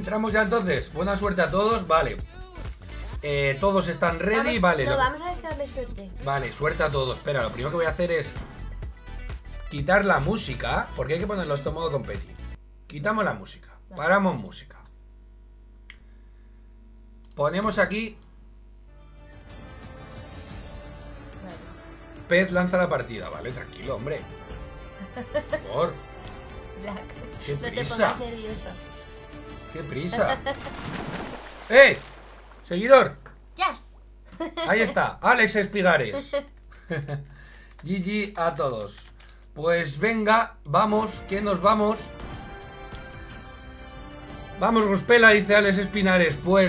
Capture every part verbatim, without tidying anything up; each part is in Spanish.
Entramos ya entonces. Buena suerte a todos, vale. Eh, todos están ready, vamos, vale. No, lo... vamos a desearle suerte. Vale, suerte a todos. Espera, lo primero que voy a hacer es quitar la música, porque hay que ponerlo esto en modo competi. Quitamos la música, paramos música. Ponemos aquí. Vale. Pez lanza la partida, vale, tranquilo, hombre. Por favor. Black. Qué No te prisa. pongas nervioso. Qué prisa. ¡Eh! Seguidor. Yes. Ahí está, Alex Espigares. G G a todos. Pues venga, vamos, que nos vamos. Vamos, Gospela, dice Alex Espinares. Pues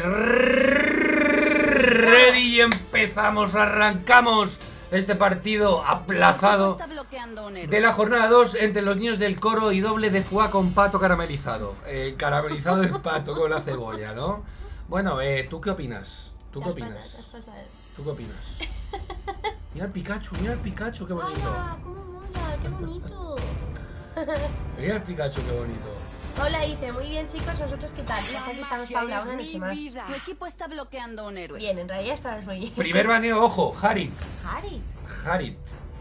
ready y empezamos, arrancamos este partido aplazado de la jornada dos entre los niños del coro y doble de foie con pato caramelizado. Eh, caramelizado el pato con la cebolla, ¿no? Bueno, eh, ¿tú qué opinas? ¿Tú qué opinas? ¿Tú qué opinas? Mira el Pikachu, mira el Pikachu, qué bonito. ¡Hala! ¡Cómo mola! ¡Qué bonito! Mira el Pikachu, qué bonito. Hola, dice, muy bien chicos, ¿vosotros qué tal? Ya sé que estamos Paula una noche más. Tu equipo está bloqueando un héroe. Bien, en realidad estamos muy bien. Primer baneo, ojo, Harit. Harry. Harit.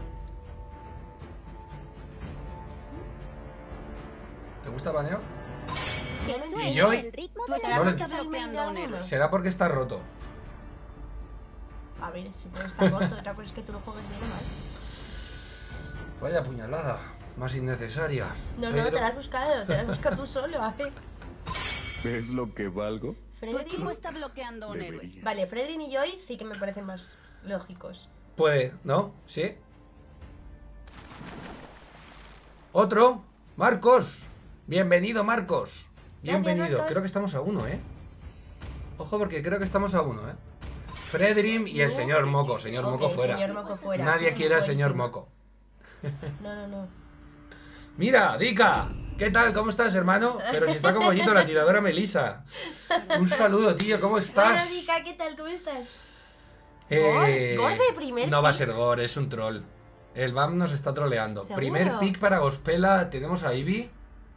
¿Te gusta el baneo? ¿Qué ¿Qué suena? ¿Y Joy? ¿El ritmo Tu de equipo No le- está bloqueando un héroe. Será porque está roto. A ver, si puede estar roto, otra cosa es que tú lo juegues bien o mal. Vaya puñalada, más innecesaria. No, Pero- no, te la has buscado, te la has buscado tú solo, a ver. ¿Ves lo que valgo? Tu Fredrin. equipo está bloqueando un héroe. Debería. Vale, Fredrin y Joy sí que me parecen más lógicos. Puede, ¿no? ¿Sí? Otro, Marcos. Bienvenido, Marcos. Bienvenido. Marcos. Creo que estamos a uno, ¿eh? Ojo, porque creo que estamos a uno, ¿eh? Fredrim y el señor Moco. Señor Ok, Moco fuera. señor Moco fuera. Nadie Sí, sí, quiere al señor buenísimo. Moco. No, no, no. Mira, Dika. ¿Qué tal? ¿Cómo estás, hermano? Pero si está como pollito la tiradora Melisa. Un saludo, tío. ¿Cómo estás? Bueno, Dika, ¿qué tal? ¿Cómo estás? Eh, ¿Gor? ¿Gor de primer No va a pick? ser Gore, es un troll. El B A M nos está troleando. ¿Seguro? Primer pick para Gospela. Tenemos a Eevee.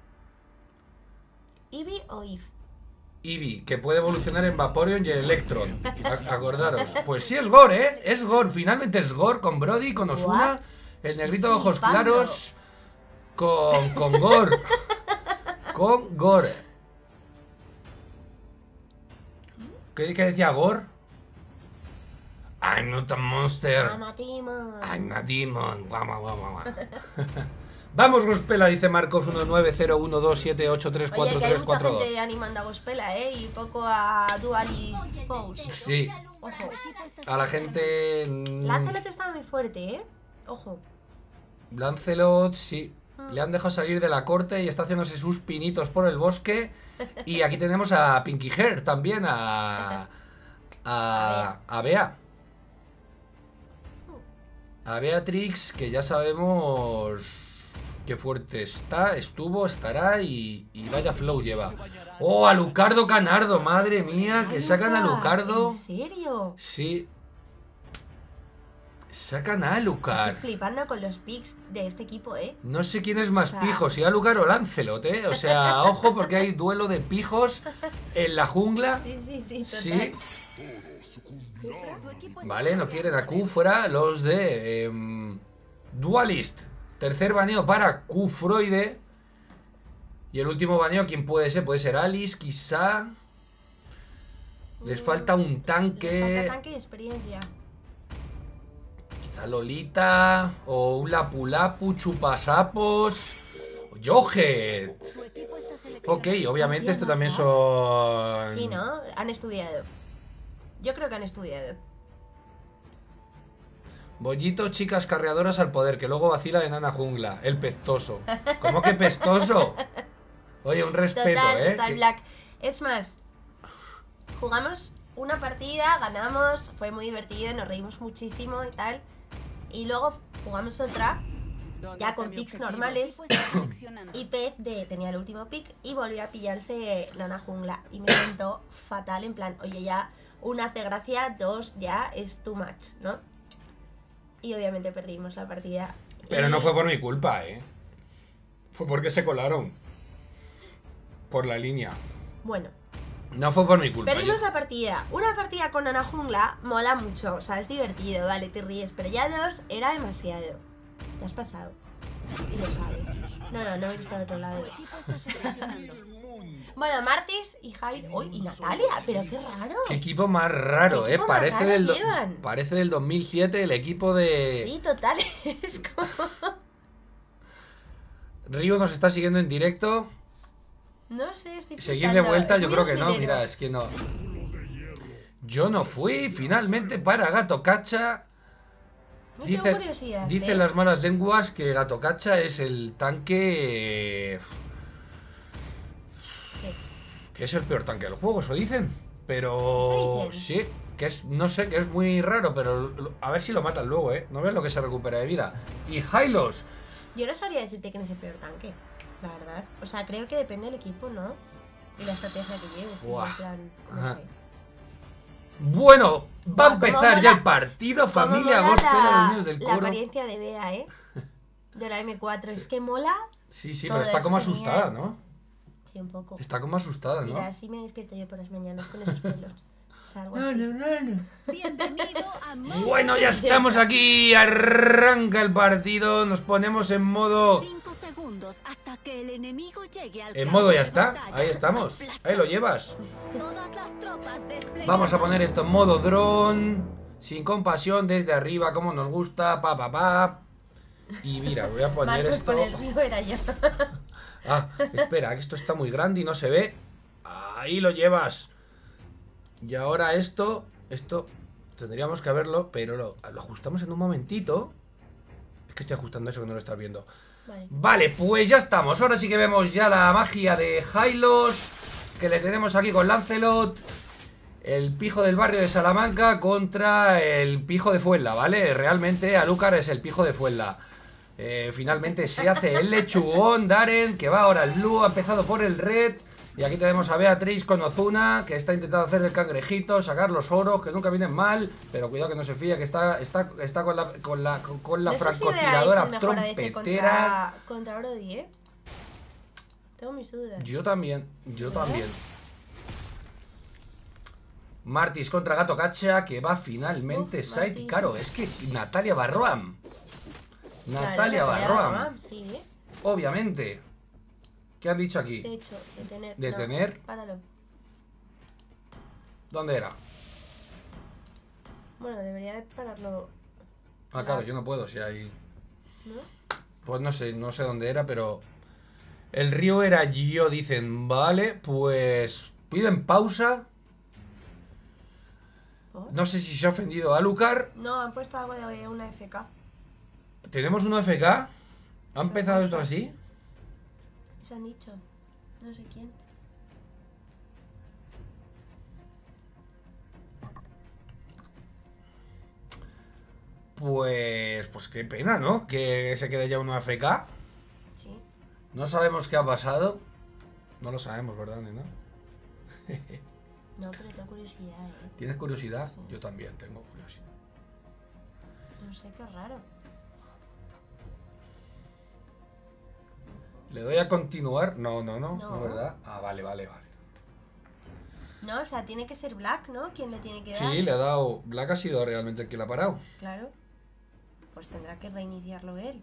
¿Eevee o Eve? Eevee, que puede evolucionar en Vaporeon y Electron. A- acordaros. Pues sí es Gore, ¿eh? Es Gore. Finalmente es Gore con Brody, con Osuna. What? El Estoy negrito de ojos flipando. claros. Con, con Gore. Con Gore. ¿Qué, qué decía Gore? I'm not a monster. Amatimos. I'm a demon. Guau, guau, guau, guau. Vamos, Gospela, dice Marcos uno nueve cero uno dos siete ocho tres Oye, cuatro que hay tres mucha cuatro dos. gente animando a Gospela, ¿eh? Y poco a Dualist Foes. Sí, Ojo. a la gente. mm, Lancelot está muy fuerte, ¿eh? Ojo. Lancelot, sí. Le han dejado salir de la corte y está haciéndose sus pinitos por el bosque. Y aquí tenemos a Pinky Hair también, a. A. A Bea. A Beatrix, que ya sabemos qué fuerte está, estuvo, estará y, y vaya flow lleva. ¡Oh, a Lucardo Canardo! ¡Madre mía! Que sacan a Lucardo. ¿En serio? Sí. Sacan a Alucard. Estoy flipando con los picks de este equipo, ¿eh? No sé quién es más O sea- pijo, si Alucard o Lancelot, ¿eh? O sea, ojo porque hay duelo de pijos en la jungla. Sí, sí, sí, total. Sí. Tu equipo está Vale, no bloqueando quieren a un Q héroe. fuera los de em, Dualist. Tercer baneo para Q-Froide. Y el último baneo, ¿quién puede ser? Puede ser Alice, quizá. Les falta un Les tanque. falta tanque y experiencia. Quizá Lolita. O un Lapu Lapu, Chupasapos. O Yojet. Tu equipo está Ok, seleccionando. obviamente esto también son... Sí, ¿no? Han estudiado. Yo creo que han estudiado. Bollito, chicas carreadoras al poder, que luego vacila de Nana Jungla. El pestoso. ¿Cómo que pestoso? Oye, un respeto, Total, ¿eh? total, Que- Black. Es más, jugamos una partida, ganamos, fue muy divertido, nos reímos muchísimo y tal. Y luego jugamos otra, ¿Dónde ya está con mi picks objetivo? normales. Tu equipo está seleccionando. Y Pez de, tenía el último pick y volvió a pillarse Nana Jungla. Y me siento fatal, en plan, oye, ya una hace gracia, dos ya es too much, ¿no? Y obviamente perdimos la partida. Pero Y- no fue por mi culpa, ¿eh? Fue porque se colaron. Por la línea. Bueno, No fue por mi culpa. Perdimos yo- la partida. Una partida con Nana Jungla mola mucho, o sea, es divertido, vale, te ríes, pero ya dos era demasiado. Te has pasado. Y lo sabes. No, no, no vais para otro lado. Tu equipo está seleccionando. Bueno, Martis y Hyde. ¡Uy! Y Natalia, pero qué raro. Qué equipo más raro, ¿Qué eh. equipo más Parece raro del, do- llevan? parece del dos mil siete el equipo de... Sí, total. Es como. Ryu nos está siguiendo en directo. No sé, estoy Seguir de flipando. vuelta, Es yo muy creo que no. dos milero. Mira, es que no. Yo no fui finalmente para Gato Cacha. No tengo Dice, curiosidad, dicen ¿eh? las malas lenguas que Gato Cacha es el tanque. eh, ¿Qué? Que es el peor tanque del juego, eso dicen. Pero. ¿Eso dicen? Sí, que es. No sé, que es muy raro, pero lo- a ver si lo matan luego, eh. No ves lo que se recupera de vida. Y Hylos. Yo no sabría decirte quién es el peor tanque, la verdad. O sea, creo que depende del equipo, ¿no? Y la estrategia que lleves, sí, Buah. en plan, no Ajá. sé. Bueno, va a Buah, cómo empezar mola- ya el partido. Cómo Familia mola Gospel a la- los niños del La coro. apariencia de Bea, ¿eh? De la M cuatro. Es que mola. Sí, sí, todo pero está es como genial. asustada, ¿no? Sí, un poco. Está como asustada, ¿no? Mira, así me despierto yo por las mañanas con esos pelos. O sea, algo No, así. no, no, no. Bienvenido a Modo Bueno, ya estamos aquí, arranca el partido, nos ponemos en modo... Cinco segundos hasta que el enemigo llegue al En campo modo ya de está, batalla. ahí estamos, ahí lo llevas. Todas las tropas desplegadas. Vamos a poner esto en modo dron, sin compasión, desde arriba, como nos gusta, pa, pa, pa. Y mira, voy a poner Marcos esto... por el río era yo. Ah, espera, que esto está muy grande y no se ve. Ahí lo llevas. Y ahora esto, esto tendríamos que verlo, pero lo, lo ajustamos en un momentito. Es que estoy ajustando eso que no lo estás viendo. Vale. Vale, pues ya estamos. Ahora sí que vemos ya la magia de Hylos, que le tenemos aquí con Lancelot, el pijo del barrio de Salamanca contra el pijo de Fuenla, ¿vale? Realmente Alucard es el pijo de Fuenla. Eh, finalmente se hace el lechugón Darren, que va ahora al blue, ha empezado por el red. Y aquí tenemos a Beatriz con Ozuna, que está intentando hacer el cangrejito, sacar los oros, que nunca vienen mal, pero cuidado que no se fía, que está, está, está con la, con la, con, con la No sé si francotiradora veáis el mejor A D C trompetera. Contra, contra Brody, ¿eh? Tengo mis dudas. Yo también, yo también. Martis contra Gato Cacha, que va finalmente Uf, Side. Martis. Claro, es que Natalia Barroam. Claro, Natalia Barroam, Barroam, sí, ¿eh? obviamente. ¿Qué han dicho aquí? De hecho, detener. Detener. No, páralo. ¿Dónde era? Bueno, debería de pararlo. Ah, claro, yo no puedo, si hay... ¿No? Pues no sé, no sé dónde era, pero... El río era yo, dicen, vale, pues... Piden pausa. ¿Por? No sé si se ha ofendido a Alucard. No, han puesto algo de una F K. ¿Tenemos un F K? ¿Ha empezado esto así? Se han dicho. No sé quién. Pues... Pues qué pena, ¿no? Que se quede ya un A F K. Sí. No sabemos qué ha pasado. No lo sabemos, ¿verdad, nena? No, pero tengo curiosidad, ¿eh? ¿Tienes curiosidad? Yo también tengo curiosidad. No sé, qué raro. ¿Le doy a continuar? No, no, no, no, No. ¿verdad? Ah, vale, vale, vale. No, o sea, tiene que ser Black, ¿no? ¿Quién le tiene que dar? Sí, le ha dado... Black ha sido realmente el que le ha parado. Claro. Pues tendrá que reiniciarlo él.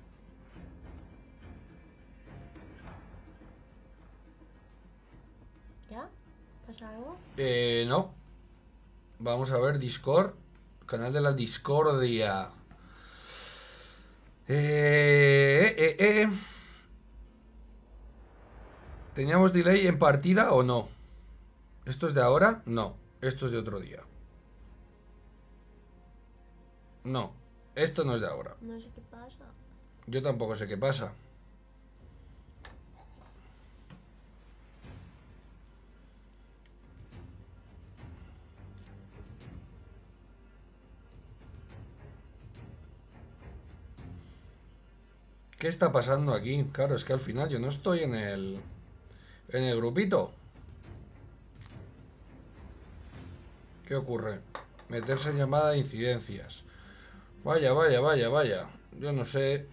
¿Ya? ¿Pasa algo? Eh, no. Vamos a ver, Discord. Canal de la discordia. Eh, eh, eh. ¿Teníamos delay en partida o no? ¿Esto es de ahora? No. Esto es de otro día. No. Esto no es de ahora. No sé qué pasa. Yo tampoco sé qué pasa. ¿Qué está pasando aquí? Claro, es que al final yo no estoy en el... En el grupito. ¿Qué ocurre? Meterse en llamada de incidencias. Vaya, vaya, vaya, vaya. Yo no sé.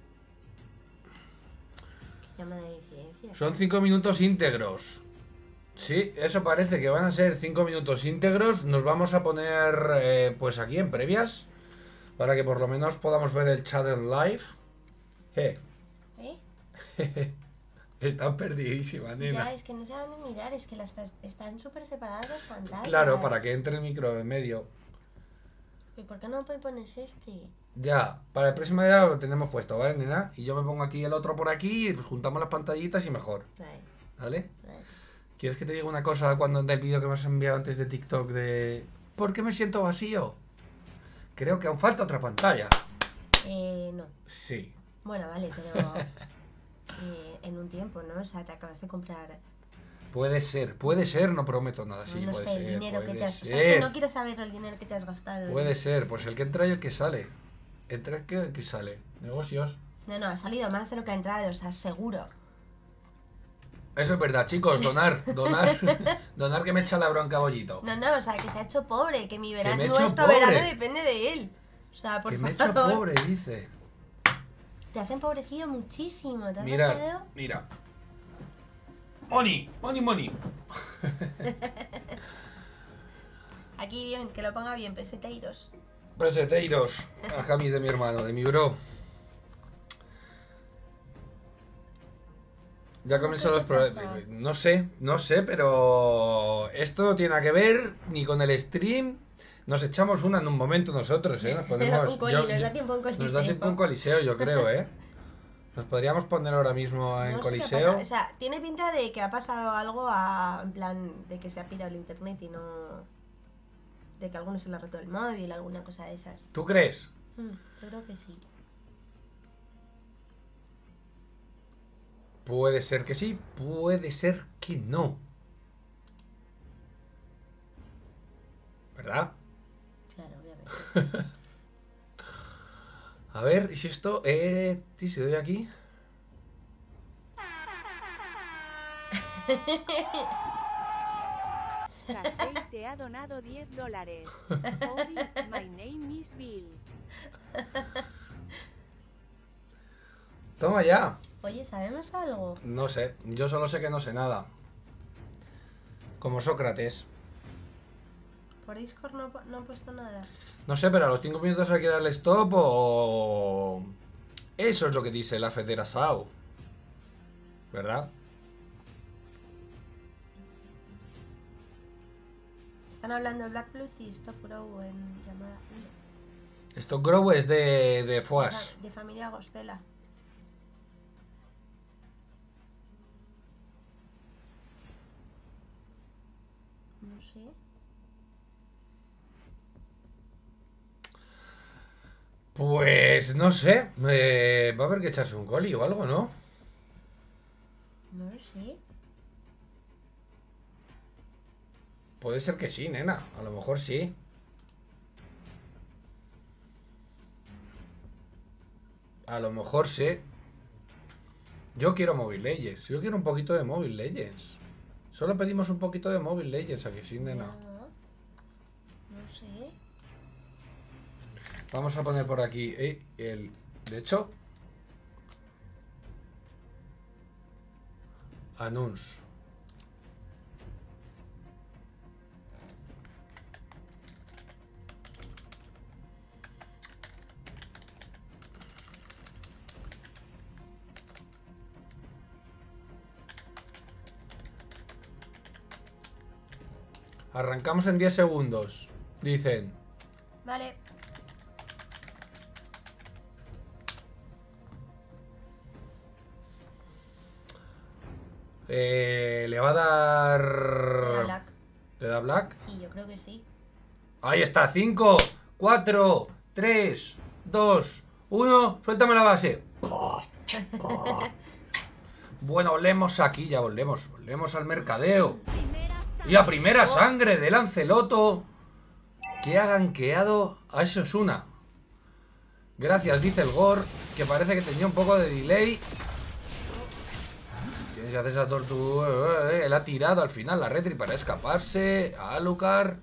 ¿Qué llama de incidencia? Son cinco minutos íntegros. Sí, eso parece que van a ser cinco minutos íntegros. Nos vamos a poner eh, pues aquí en previas para que por lo menos podamos ver el chat en live. Eh. ¿Eh? Están perdidísima, nena. Ya, es que no sé a dónde mirar, es que las están súper separadas las pantallas. Claro, para que entre el micro en medio. ¿Y por qué no me pones este? Ya, para el próximo día lo tenemos puesto, ¿vale, nena? Y yo me pongo aquí el otro por aquí y juntamos las pantallitas y mejor. Vale. ¿Vale? Vale. ¿Quieres que te diga una cosa cuando del vídeo que me has enviado antes de TikTok de... ¿Por qué me siento vacío? Creo que aún falta otra pantalla. Eh, no. Sí. Bueno, vale, pero... eh, en un tiempo, ¿no? O sea, te acabas de comprar... Puede ser, puede ser, no prometo nada. Sí, no puede sé, ser, el dinero puede que te has... ser. O sea, es que no quiero saber el dinero que te has gastado. Puede ser, pues el que entra y el que sale. Entra y el que sale. Negocios. No, no, ha salido más de lo que ha entrado, o sea, seguro. Eso es verdad, chicos, donar, donar, donar que me echa la bronca Bollito. No, no, o sea, que se ha hecho pobre, que mi verano, me he hecho nuestro pobre. verano depende de él. O sea, por que me he favor. hecho pobre, dice. Te has empobrecido muchísimo, ¿te has Mira, gastado? mira. Money, money, money. Aquí bien, que lo ponga bien, peseteiros. Peseteiros, a Jamis de mi hermano, de mi bro. Ya comienzan los problemas. No sé, no sé, pero esto no tiene nada que ver ni con el stream. Nos echamos una en un momento nosotros, ¿eh? Nos ponemos, un coli, yo- nos da yo- tiempo un coliseo. Nos da tiempo un coliseo, yo creo, ¿eh? Nos podríamos poner ahora mismo en No sé qué coliseo. pasa, o sea, tiene pinta de que ha pasado algo a, en plan, de que se ha pirado el internet y no... De que a alguno se le ha roto el móvil, alguna cosa de esas. ¿Tú crees? Mm, yo creo que sí. Puede ser que sí, puede ser que no. ¿Verdad? Claro, obviamente. A ver, ¿y si esto? Eh, ¿y si doy aquí? Casey te ha donado diez dólares. Howdy, my name is Bill. Toma ya. Oye, ¿sabemos algo? No sé, yo solo sé que no sé nada. Como Sócrates. Por Discord no, no han puesto nada. No sé, pero a los cinco minutos hay que darle stop o... Eso es lo que dice la Federación. ¿Verdad? Están hablando de Black Blood y Stop Grow en llamada uno. Esto Grow es de, de Foas. De familia Gospela. No sé. Pues no sé. eh, va a haber que echarse un coli o algo, ¿no? No lo sé. Puede ser que sí, nena. A lo mejor sí. A lo mejor sí. Yo quiero Mobile Legends. Yo quiero un poquito de Mobile Legends. Solo pedimos un poquito de Mobile Legends aquí, sí, nena. No, no sé. Vamos a poner por aquí eh, el... De hecho... Anuncio. Arrancamos en diez segundos. Dicen. Vale. Eh, le va a dar... Le da Black. ¿Le da Black? Sí, yo creo que sí. Ahí está, cinco, cuatro, tres, dos, uno, suéltame la base. Bueno, volvemos aquí, ya volvemos, volvemos al mercadeo. Y a primera sangre de Lanceloto, que ha gankeado a ese Osuna. Gracias, dice el Gore, que parece que tenía un poco de delay. ¿Quién se hace esa tortuga? Él ha tirado al final la retri para escaparse. A Alucard.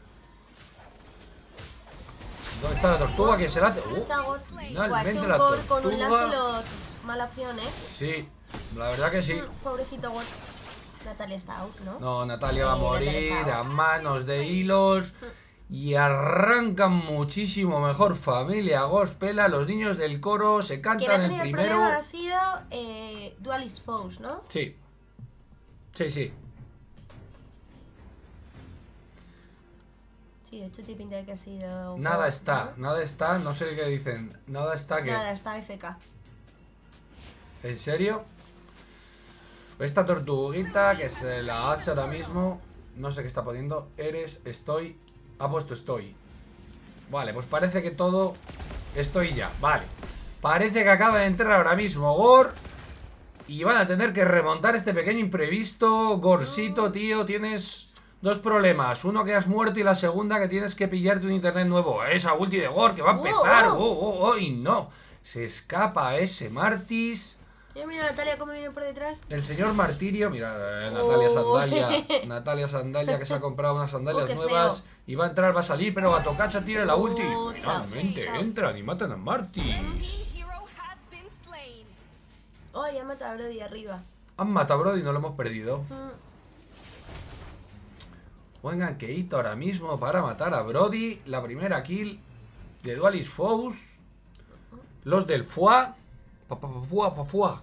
¿Dónde está la tortuga? ¿Quién se la hace? Uh, finalmente la Gol con un tortuga. Lancelot. Mala opción, ¿eh? Sí, la verdad que sí. Mm, pobrecito Gol. Natalia está out, ¿no? No, Natalia va a Sí, Natalia morir está a out. manos de hilos. Y arrancan muchísimo mejor familia Gospela. Los niños del coro se Quien ha cantan el tenido el primero. problema ha sido eh, Dualist Foes, ¿no? Sí. Sí, sí. Sí, de hecho te pinta que ha sido... Nada Foes, está, ¿no? nada está, no sé qué dicen. Nada está que... Nada, está F K. ¿En serio? Esta tortuguita que se la hace ahora mismo. No sé qué está poniendo. Eres, estoy. Ha puesto estoy. Vale, pues parece que todo. Estoy ya, vale. Parece que acaba de entrar ahora mismo Gor. Y van a tener que remontar este pequeño imprevisto. Gorcito, tío, tienes dos problemas. Uno, que has muerto, y la segunda, que tienes que pillarte un internet nuevo. Esa ulti de Gor que va a empezar. Oh, Oh, oh. oh, oh, y no. Se escapa ese Martis. Mira, mira Natalia cómo viene por detrás. El señor Martirio, mira, eh, Natalia Oh. Sandalia, Natalia Sandalia que se ha comprado unas sandalias Oh, qué nuevas feo. y va a entrar, va a salir, pero Gatocacha tira la ulti Oh, y chao, finalmente chao. entran y matan a Martis. Oh, ya mata a Brody arriba. Han matado a Brody y no lo hemos perdido. Mm. Buen ganqueíto ahora mismo para matar a Brody. La primera kill de Dualist Foes. Los del F U A. Pa, pa, pa, fua, pa, fua.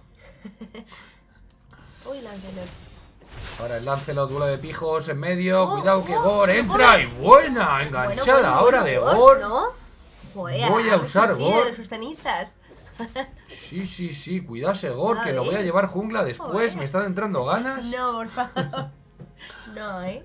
Uy, Lancelot. Ahora el Lancelot, duelo de pijos en medio. Oh, Cuidado que oh, Gor se lo entra pone. y buena. Enganchada Bueno, bueno, ahora bueno, de Gor, Gor. ¿no? Joder, Voy a ha usar resurgido Gor. de sus cenizas. Sí, sí, sí, cuidado ese Gor, que lo voy a ¿Ves? llevar jungla después. Joder. Me están entrando ganas. No, por favor. No, ¿eh?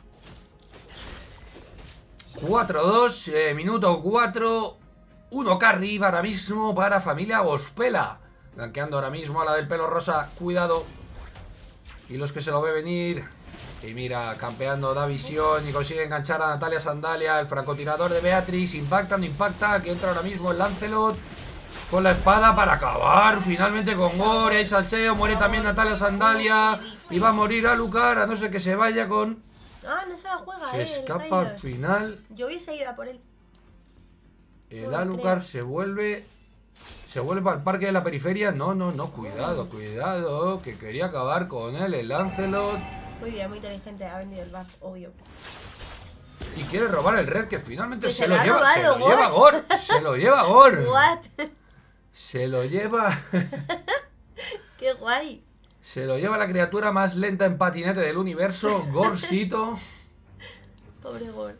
cuatro dos, eh, minuto cuatro. uno K arriba ahora mismo para familia Gospela. Ganqueando ahora mismo a la del pelo rosa. Cuidado. Y los que se lo ve venir. Y mira, campeando, da visión y consigue enganchar a Natalia Sandalia. El francotirador de Beatriz. Impacta, no impacta. Que entra ahora mismo el Lancelot con la espada para acabar finalmente con Gor. Hay salseo. Muere también Natalia Sandalia. Y va a morir Alucard, a no ser que se vaya con... Ah, no se la juega, Se eh. escapa al el Hylos. final. Yo hubiese ido a por él. El No, Alucard creo. se vuelve... Se vuelve al parque de la periferia. No, no, no, cuidado, cuidado. Que quería acabar con él, el Lancelot. Muy bien, muy inteligente. Ha vendido el buff, obvio. Y quiere robar el red, que finalmente Que se, se lo lo ha lleva. Se robado, lo lleva Gor. Se lo lleva Gor. What? Se lo lleva. Qué guay. Se lo lleva la criatura más lenta en patinete del universo, Gorcito. Pobre Gor.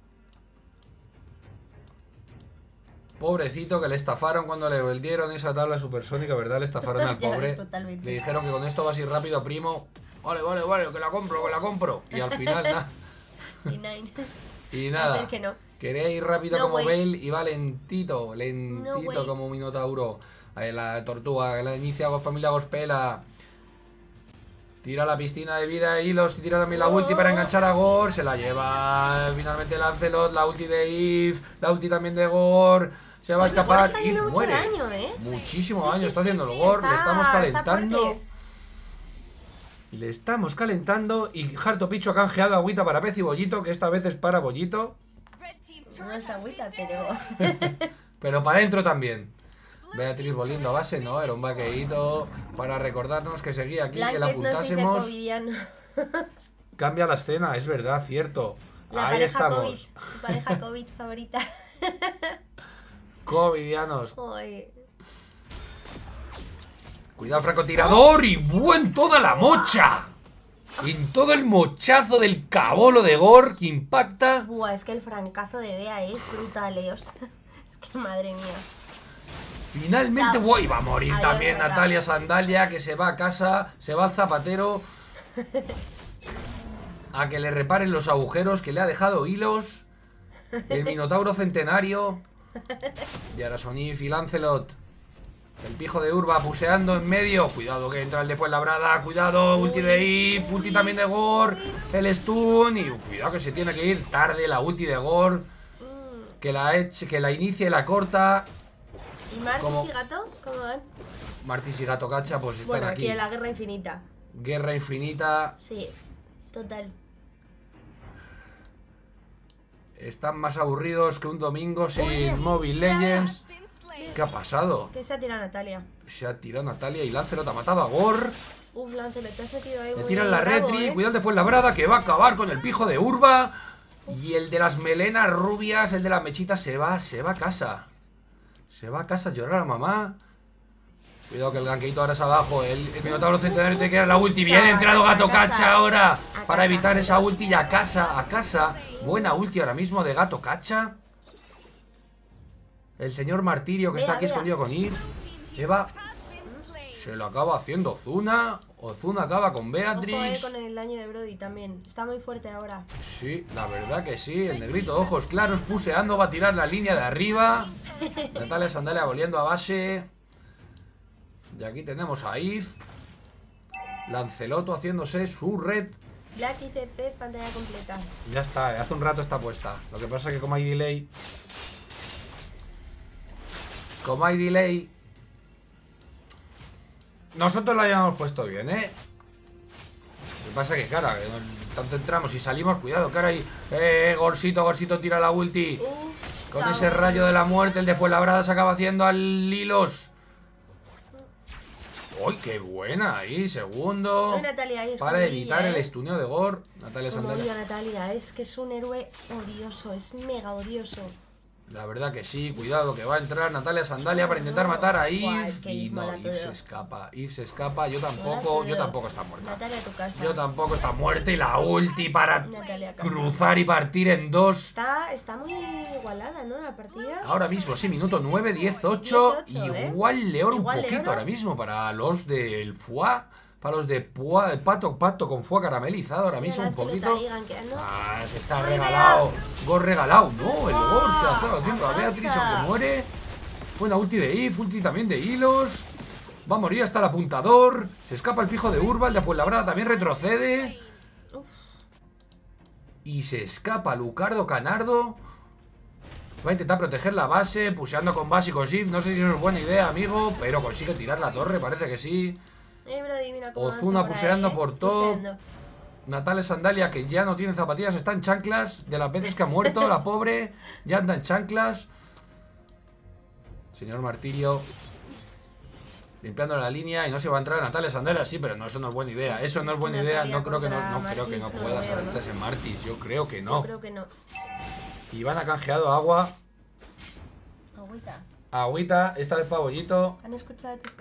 Pobrecito, que le estafaron cuando le vendieron esa tabla supersónica, ¿verdad? Le estafaron al Ya ves, pobre. totalmente. Le dijeron que con esto vas a ir rápido, primo. Vale, vale, vale, que la compro, que la compro. Y al final, nada. Y Nine. Y Va a nada. ser que no. Quería ir rápido No como way. Bale y va lentito, No lentito way. como un minotauro. Ahí la tortuga, que la inicia con familia Gospela. Tira la piscina de vida y los tira también la ulti para enganchar a Gor. Se la lleva finalmente Lancelot, la ulti de Eve, la ulti también de Gor. Se va a Oye, Gor escapar está y haciendo mucho muere. daño, ¿eh? Muchísimo Sí, daño sí, está sí, haciendo sí, el Gor. está- Le estamos está calentando. fuerte. Le estamos calentando. Y Harto Picho ha canjeado agüita para pez y bollito, que esta vez es para bollito. No es agüita, pero... Pero para adentro también. Beatriz volviendo a base, no, era un vaqueíto para recordarnos que seguía aquí, que la Blanket nos dice apuntásemos. covidiano. Cambia la escena, es verdad, cierto. La Ahí pareja estamos. COVID. Tu pareja COVID favorita. Covidianos. Oye. Cuidado, francotirador y buen toda la mocha. En todo el mochazo del cabolo de Gor que impacta. Buah, es que el francazo de Bea es brutal, eh. O sea, es que madre mía. Finalmente, Chao. guay, va a morir Adiós, también verdad. Natalia Sandalia, que se va a casa, se va al zapatero a que le reparen los agujeros que le ha dejado hilos. El minotauro centenario. Y ahora son Eve y Lancelot. El pijo de Urba puseando en medio. Cuidado que entra el de Fuenlabrada. Cuidado, ulti de Eve, ulti también de Gor. El stun. Y cuidado que se tiene que ir tarde la ulti de Gor. Que la eche, que la inicie, la corta. ¿Y Martis ¿Cómo? y Gato? ¿Cómo van? Martis y Gato Cacha pues están Bueno, aquí. aquí en la guerra infinita. Guerra infinita. Sí, total. Están más aburridos que un domingo sin Mobile Legends. ¿Qué ha pasado? ¿Qué se ha tirado Natalia? Se ha tirado Natalia y Lancelot ha matado a Gor. Uf, Lancelot, te has metido ahí Le muy tiran la bravo, retri, ¿eh? cuidado de Fuenlabrada, que va a acabar con el pijo de Urba. Y el de las melenas rubias, el de las mechitas, se va, se va a casa. Se va a casa a llorar a mamá. Cuidado que el ganqueito ahora es abajo. El, el Minotauro Centenario te queda la ulti. Bien entrado Gato Cacha ahora. Para evitar esa ulti y a casa, a casa. Buena ulti ahora mismo de Gato Cacha. El señor Martirio que está aquí escondido con Eve. Eva se lo acaba haciendo Ozuna. Ozuna acaba con Beatrix. Ojo, eh, con el daño de Brody también. Está muy fuerte ahora. Sí, la verdad que sí. El negrito de ojos claros puseando va a tirar la línea de arriba. Natalia Sandalia volviendo a base. Y aquí tenemos a Eve. Lanceloto haciéndose su red. Black I C P, pantalla completa. Ya está, hace un rato está puesta. Lo que pasa es que como hay delay... Como hay delay... Nosotros la habíamos puesto bien, ¿eh? Lo que pasa es que, claro, tanto entramos y salimos, cuidado, cara ahí. Eh, Gorsito, Gorsito tira la ulti. Uf, Con cabrón. ese rayo de la muerte, el de Fuenlabrada se acaba haciendo al Lilos. ¡Uy, qué buena! Ahí, segundo. Ay, Natalia, ahí, Para evitar escondidilla, el ¿eh? estuneo de Gore. Natalia Como Sandalia. odio a Natalia, es que es un héroe odioso, es mega odioso. La verdad que sí, cuidado que va a entrar Natalia Sandalia para intentar matar a Buah, Eve. es que Y Eve no, mola Eve todo. se escapa, Eve se escapa. Yo Mola tampoco, todo. yo tampoco está muerta. Natalia, tu casa. Yo tampoco está muerta y la ulti para Natalia, casa. cruzar y partir en dos. Está, está muy igualada, ¿no? La partida. Ahora mismo, sí, minuto nueve, diez, ocho. dieciocho, ¿eh? Igual le oro un Igual le poquito oro. ahora mismo para los del Foie. Para los de Pua, Pato Pato con Foie caramelizado ahora mismo un poquito. Ah, se está Ay, regalado. Gor regalado. No, el Ah, Gor se ha estado haciendo a pasa. Beatriz aunque muere. Buena ulti de Eve, ulti también de Hilos. Va a morir hasta el apuntador. Se escapa el pijo de Urba, el de Fuenlabrada también retrocede. Y se escapa Lucardo Canardo. Va a intentar proteger la base, puseando con básicos Eve. No sé si eso es buena idea, amigo, pero consigue tirar la torre, parece que sí. Eh, Brody, mira cómo Ozuna avanza por puseando ahí, ¿eh? por top. Puseando. Natalia Sandalia, que ya no tiene zapatillas, está en chanclas. De las veces que ha muerto, la pobre. Ya anda en chanclas. Señor Martirio. Limpiando la línea y no se va a entrar Natalia Sandalia, sí, pero no, eso no es buena idea. Eso no es buena idea. No creo que no, no creo que no Martis, pueda no veo, saltarse en Martis. Yo creo que Yo no. creo que no. Iván ha canjeado agua. Agüita. Agüita, esta vez pavollito. ¿Han escuchado tu...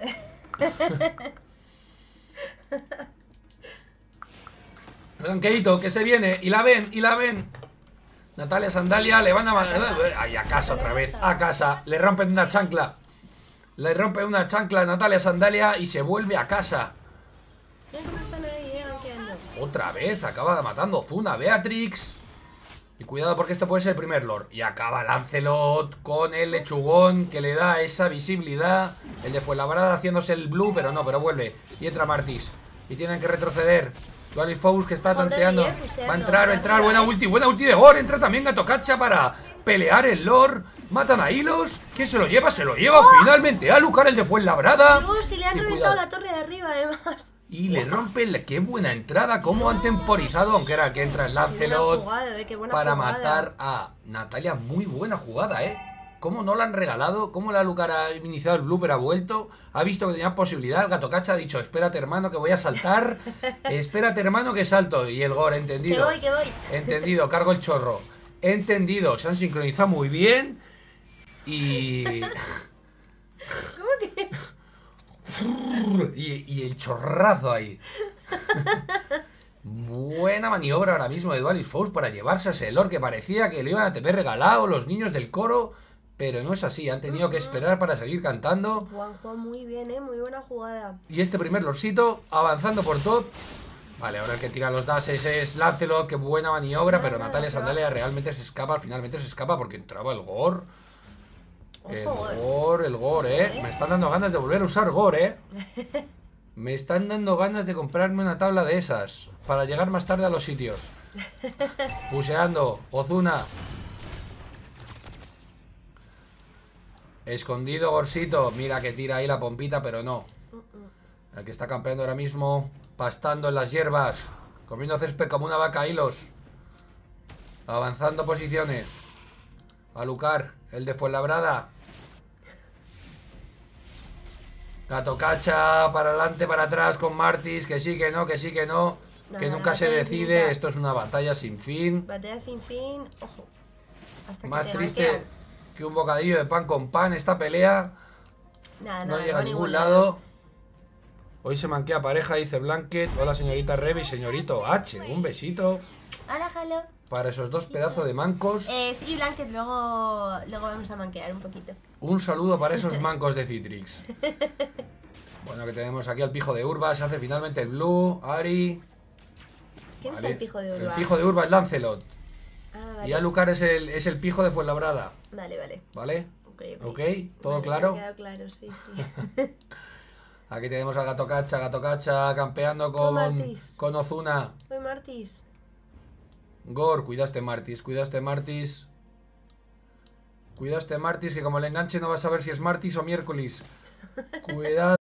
Ganqueito, que se viene, y la ven, y la ven. Natalia Sandalia le van a mandar. Ay, a casa otra vez, a casa. Le rompen una chancla. Le rompen una chancla a Natalia Sandalia y se vuelve a casa. Mira cómo están ahí, eh, gankeando. Otra vez, acaba matando Ozuna, Beatrix. Y cuidado porque esto puede ser el primer Lord. Y acaba Lancelot con el lechugón que le da esa visibilidad. El de Fuenlabrada haciéndose el blue, pero no, pero vuelve. Y entra Martis. Y tienen que retroceder. Dualis Fous que está Pobre tanteando. Diez, puseando. Va a entrar, va a entrar. Buena ulti, buena ulti de Gore. Entra también Gato Cacha para pelear el Lord. Matan a Hilos. ¿Quién se lo lleva? Se lo lleva finalmente a Lucar, el de Fuenlabrada. Luego, si le han Y reventado cuidado. la torre de arriba, además. Y le rompen. la- Qué buena entrada. Cómo han temporizado. Aunque era el que entra el Qué buena Lancelot. jugada, eh, qué buena Para jugada. matar a Natalia. Muy buena jugada, ¿eh? ¿Cómo no la han regalado? ¿Cómo la Lucar ha iniciado el blooper? Ha vuelto. Ha visto que tenía posibilidad. El Gato Cacha ha dicho: espérate, hermano, que voy a saltar. Espérate, hermano, que salto. Y el Gore, Que entendido. voy, que voy. Entendido, cargo el chorro. Entendido. Se han sincronizado muy bien. Y. ¿Cómo que? Y, y el chorrazo ahí. Buena maniobra ahora mismo de Dualis Force para llevarse a ese Lord que parecía que lo iban a tener regalado los niños del coro, pero no es así, han tenido que esperar para seguir cantando. Juanjo, muy bien, eh, muy buena jugada. Y este primer Lordcito avanzando por top. Vale, ahora el que tira los dashes es Lancelot, qué buena maniobra, pero Nada, Natalia se va. Sandalia realmente se escapa, finalmente se escapa porque entraba el Gore. El Ojo, Gore. Gore, el Gore, eh. Me están dando ganas de volver a usar Gore, eh. Me están dando ganas de comprarme una tabla de esas para llegar más tarde a los sitios. Puseando, Ozuna. Escondido, Gorsito. Mira que tira ahí la pompita, pero no. El que está campeando ahora mismo, pastando en las hierbas, comiendo césped como una vaca, Hilos. Avanzando posiciones. A Lucar, el de Fuenlabrada. Gatocacha, para adelante, para atrás con Martis, que sí, que no, que sí, que no. No, Que no, nunca no se te decide, necesita. esto es una batalla sin fin. Batalla sin fin. Ojo. Hasta Más que te triste manquean. que un bocadillo de pan con pan esta pelea. Nada, No nada, llega a no ningún lado. Hoy se manquea pareja, dice Blanket. Hola señorita Revi, señorito H. Un besito Hola, Halo. para esos dos pedazos de mancos. Eh, sí, Blanket, luego, luego vamos a manquear un poquito. Un saludo para esos mancos de Citrix. Bueno, que tenemos aquí al pijo de Urba. Se hace finalmente el blue. Ari. ¿Quién es Vale. el pijo de Urba? El pijo de Urba es Lancelot. Ah, vale. Y Alucard es el, es el pijo de Fuenlabrada. Vale, vale. ¿Vale? Ok, ¿Ok? ¿Todo Vale, claro? me ha quedado claro, sí, sí. Aquí tenemos a Gatocacha, Gatocacha campeando con, Martis. con Ozuna. Soy Martis. Gor, cuidaste Martis, cuidaste Martis. Cuidaste Martis, que como le enganche no vas a ver si es Martis o miércoles. Cuidado.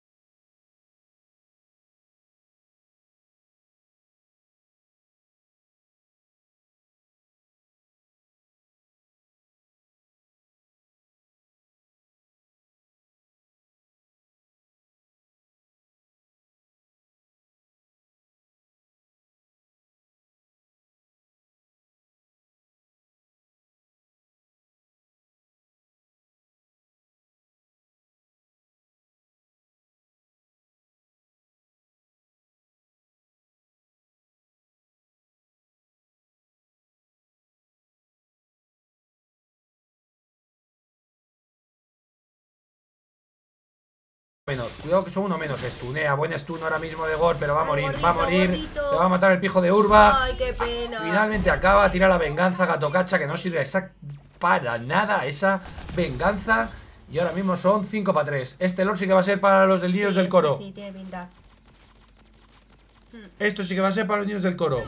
Menos, cuidado que son uno menos. Estunea, buen stun ahora mismo de Gor, pero va a Ay, morir, gordito, va a morir. gordito. Le va a matar el pijo de Urba. Ay, qué pena. Finalmente acaba, tira la venganza, Gatocacha, que no sirve exact para nada esa venganza. Y ahora mismo son cinco para tres. Este Lord sí que va a ser para los del niños Sí, del sí, coro. Sí, tiene pinta. Esto sí que va a ser para los niños del coro.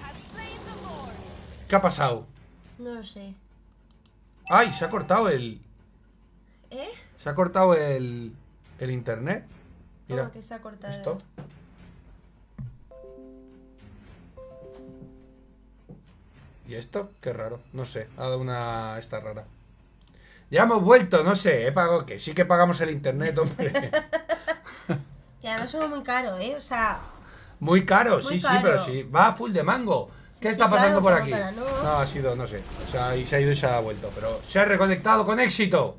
¿Qué ha pasado? No lo sé. ¡Ay! Se ha cortado el... ¿Eh? Se ha cortado el... El internet. Mira. ¿Cómo que se ha cortado? Esto. ¿Y esto? Qué raro. No sé. Ha dado una... Esta rara. Ya hemos vuelto, no sé. He pagado que sí que pagamos el internet, hombre. Y además son muy caro, ¿eh? O sea, Muy caro, Muy sí, sí, caro. pero sí. Va full de mango. ¿Qué sí, está pasando claro, por pero aquí? para no. No, ha sido, no sé. O sea, y se ha ido y se ha vuelto. Pero se ha reconectado con éxito.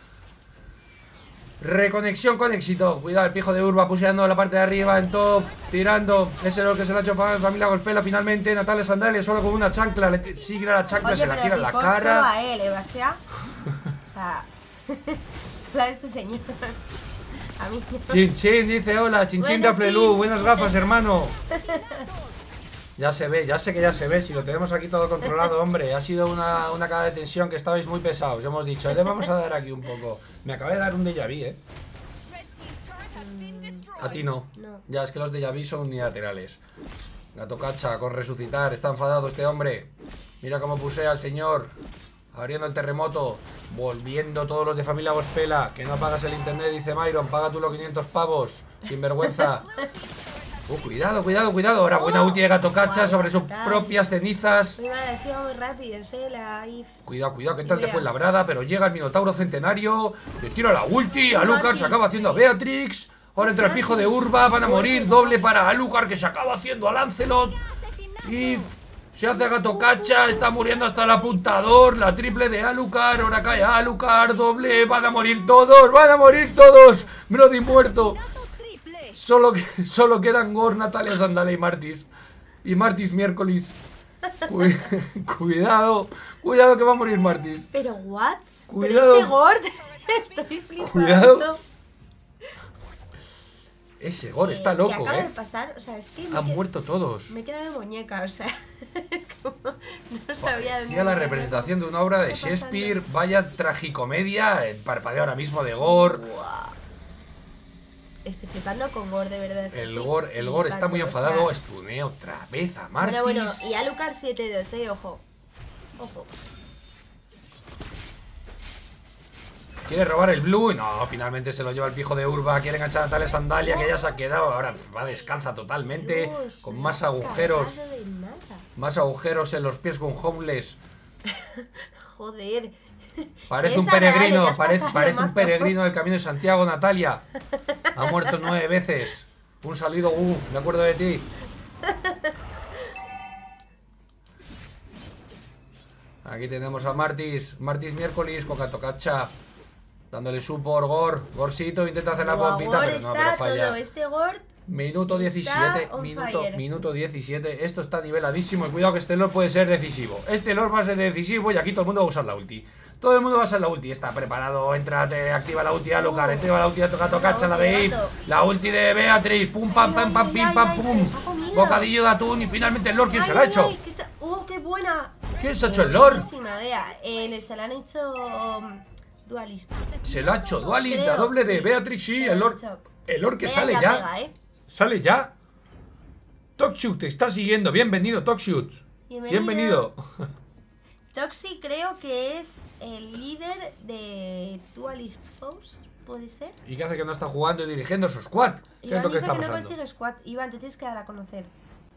Reconexión con éxito. Cuidado, el pijo de Urba puseando la parte de arriba en top. Tirando. Ese es lo que se le ha hecho para familia Golpela. Finalmente, Natalia Sandalia solo con una chancla. Le sigue la chancla, oye, se la pero tira en la picot cara. solo a él, ¿eh, Bastia? O sea, plan este señor. A mí no. Chin Chin dice hola, Chin Chin de Bueno, Aflelu, sí. buenas gafas, hermano. Ya se ve, ya sé que ya se ve, si lo tenemos aquí todo controlado, hombre. Ha sido una, una cara de tensión que estabais muy pesados. Hemos dicho, le vamos a dar aquí un poco. Me acabé de dar un déjà vu, eh. A ti no. No. Ya, es que los déjà vu son unilaterales. Gatocacha, con resucitar, está enfadado este hombre. Mira cómo pusea al señor. Abriendo el terremoto. Volviendo todos los de familia Gospela. Que no pagas el internet, dice Myron. Paga tú los quinientos pavos. Sin vergüenza. Uh, cuidado, cuidado, cuidado. Ahora buena ulti de Gatocacha sobre sus propias cenizas. Muy mal, ha sido muy rápido, en serio, la if. Cuidado, cuidado, que entra el de Mira. Fuenlabrada, pero llega el Minotauro Centenario. Le tira la ulti. Alucard se acaba haciendo a Beatrix. Ahora entra el pijo de Urba. Van a morir. Doble para Alucard, que se acaba haciendo a Lancelot. Y se hace a Gatocacha. Está muriendo hasta el apuntador. La triple de Alucard. Ahora cae Alucard. Doble. Van a morir todos. Van a morir todos. Brody muerto. Solo, que- solo quedan Gor, Natalia Sandalia y Martis. Y Martis miércoles. Cu- cuidado. Cuidado que va a morir Martis. Pero, ¿what? Cuidado. Pero este Gord. Estoy flipando. Cuidado. Ese Gor está Eh, loco, ¿Qué acaba eh. de pasar? O sea, es que me, Han qued- muerto todos. me he quedado de muñeca, o sea. Es como. No sabía dónde Parecía la me- representación de una obra de ¿Qué está pasando? Shakespeare. Vaya tragicomedia. El parpadeo ahora mismo de Gor. Buah. Estoy flipando con Gord, de verdad. El Estoy Gor, el Gor está muy flipando, o enfadado. sea. Estunea otra vez a Martis. Bueno, bueno, y Alucard siete dos, eh, ojo. Ojo. Quiere robar el blue y no, finalmente se lo lleva el pijo de Urba. Quiere enganchar a Natalia Sandalia, que ya se ha quedado. Ahora va descalza totalmente. Dios, Con me más he agujeros. cagado de nada. Más agujeros en los pies con homeless. Joder. Parece un Esa medalla, peregrino, te has parece, pasado, parece un mazo. peregrino del Camino de Santiago, Natalia. Ha muerto nueve veces. Un saludo, uh, me acuerdo de ti. Aquí tenemos a Martis, Martis miércoles, Coca Tocacha, dándole su por Gor, Gorcito, intenta hacer la Buah, pompita, Gord pero no, está pero falla. todo, este Gord Minuto está diecisiete, on minuto, fire. minuto diecisiete, esto está niveladísimo y cuidado que este Lord puede ser decisivo. Este Lord va a ser decisivo y aquí todo el mundo va a usar la ulti. Todo el mundo va a usar la ulti, está preparado, entra, te activa la ulti a Lucar, activa la ulti a Toca Tocacha, la de Ip, la ulti de Beatriz, pum pam pam pam pim pam pum, bocadillo de atún y finalmente el Lord, ¿quién se lo ha hecho? Ay, que se- ¡Oh, qué buena! ¿Quién se ha hecho el Lord? Buenísima, vea, eh, se la han hecho um, dualista. Se lo ha hecho Dualis, la Creo, doble de sí. Beatrix, sí, Se lo el Lord, han hecho. el Lord que Vea, sale ya ya, pega, ¿eh? sale ya. Tokshoot te está siguiendo, bienvenido Tokshoot, Bienvenido. bienvenido. Toxi creo que es el líder de Dualist Foes, ¿puede ser? ¿Y qué hace que no está jugando y dirigiendo su squad? ¿Qué Iván es lo que dice está que no pasando? consigue squad. Iván, te tienes que dar a conocer.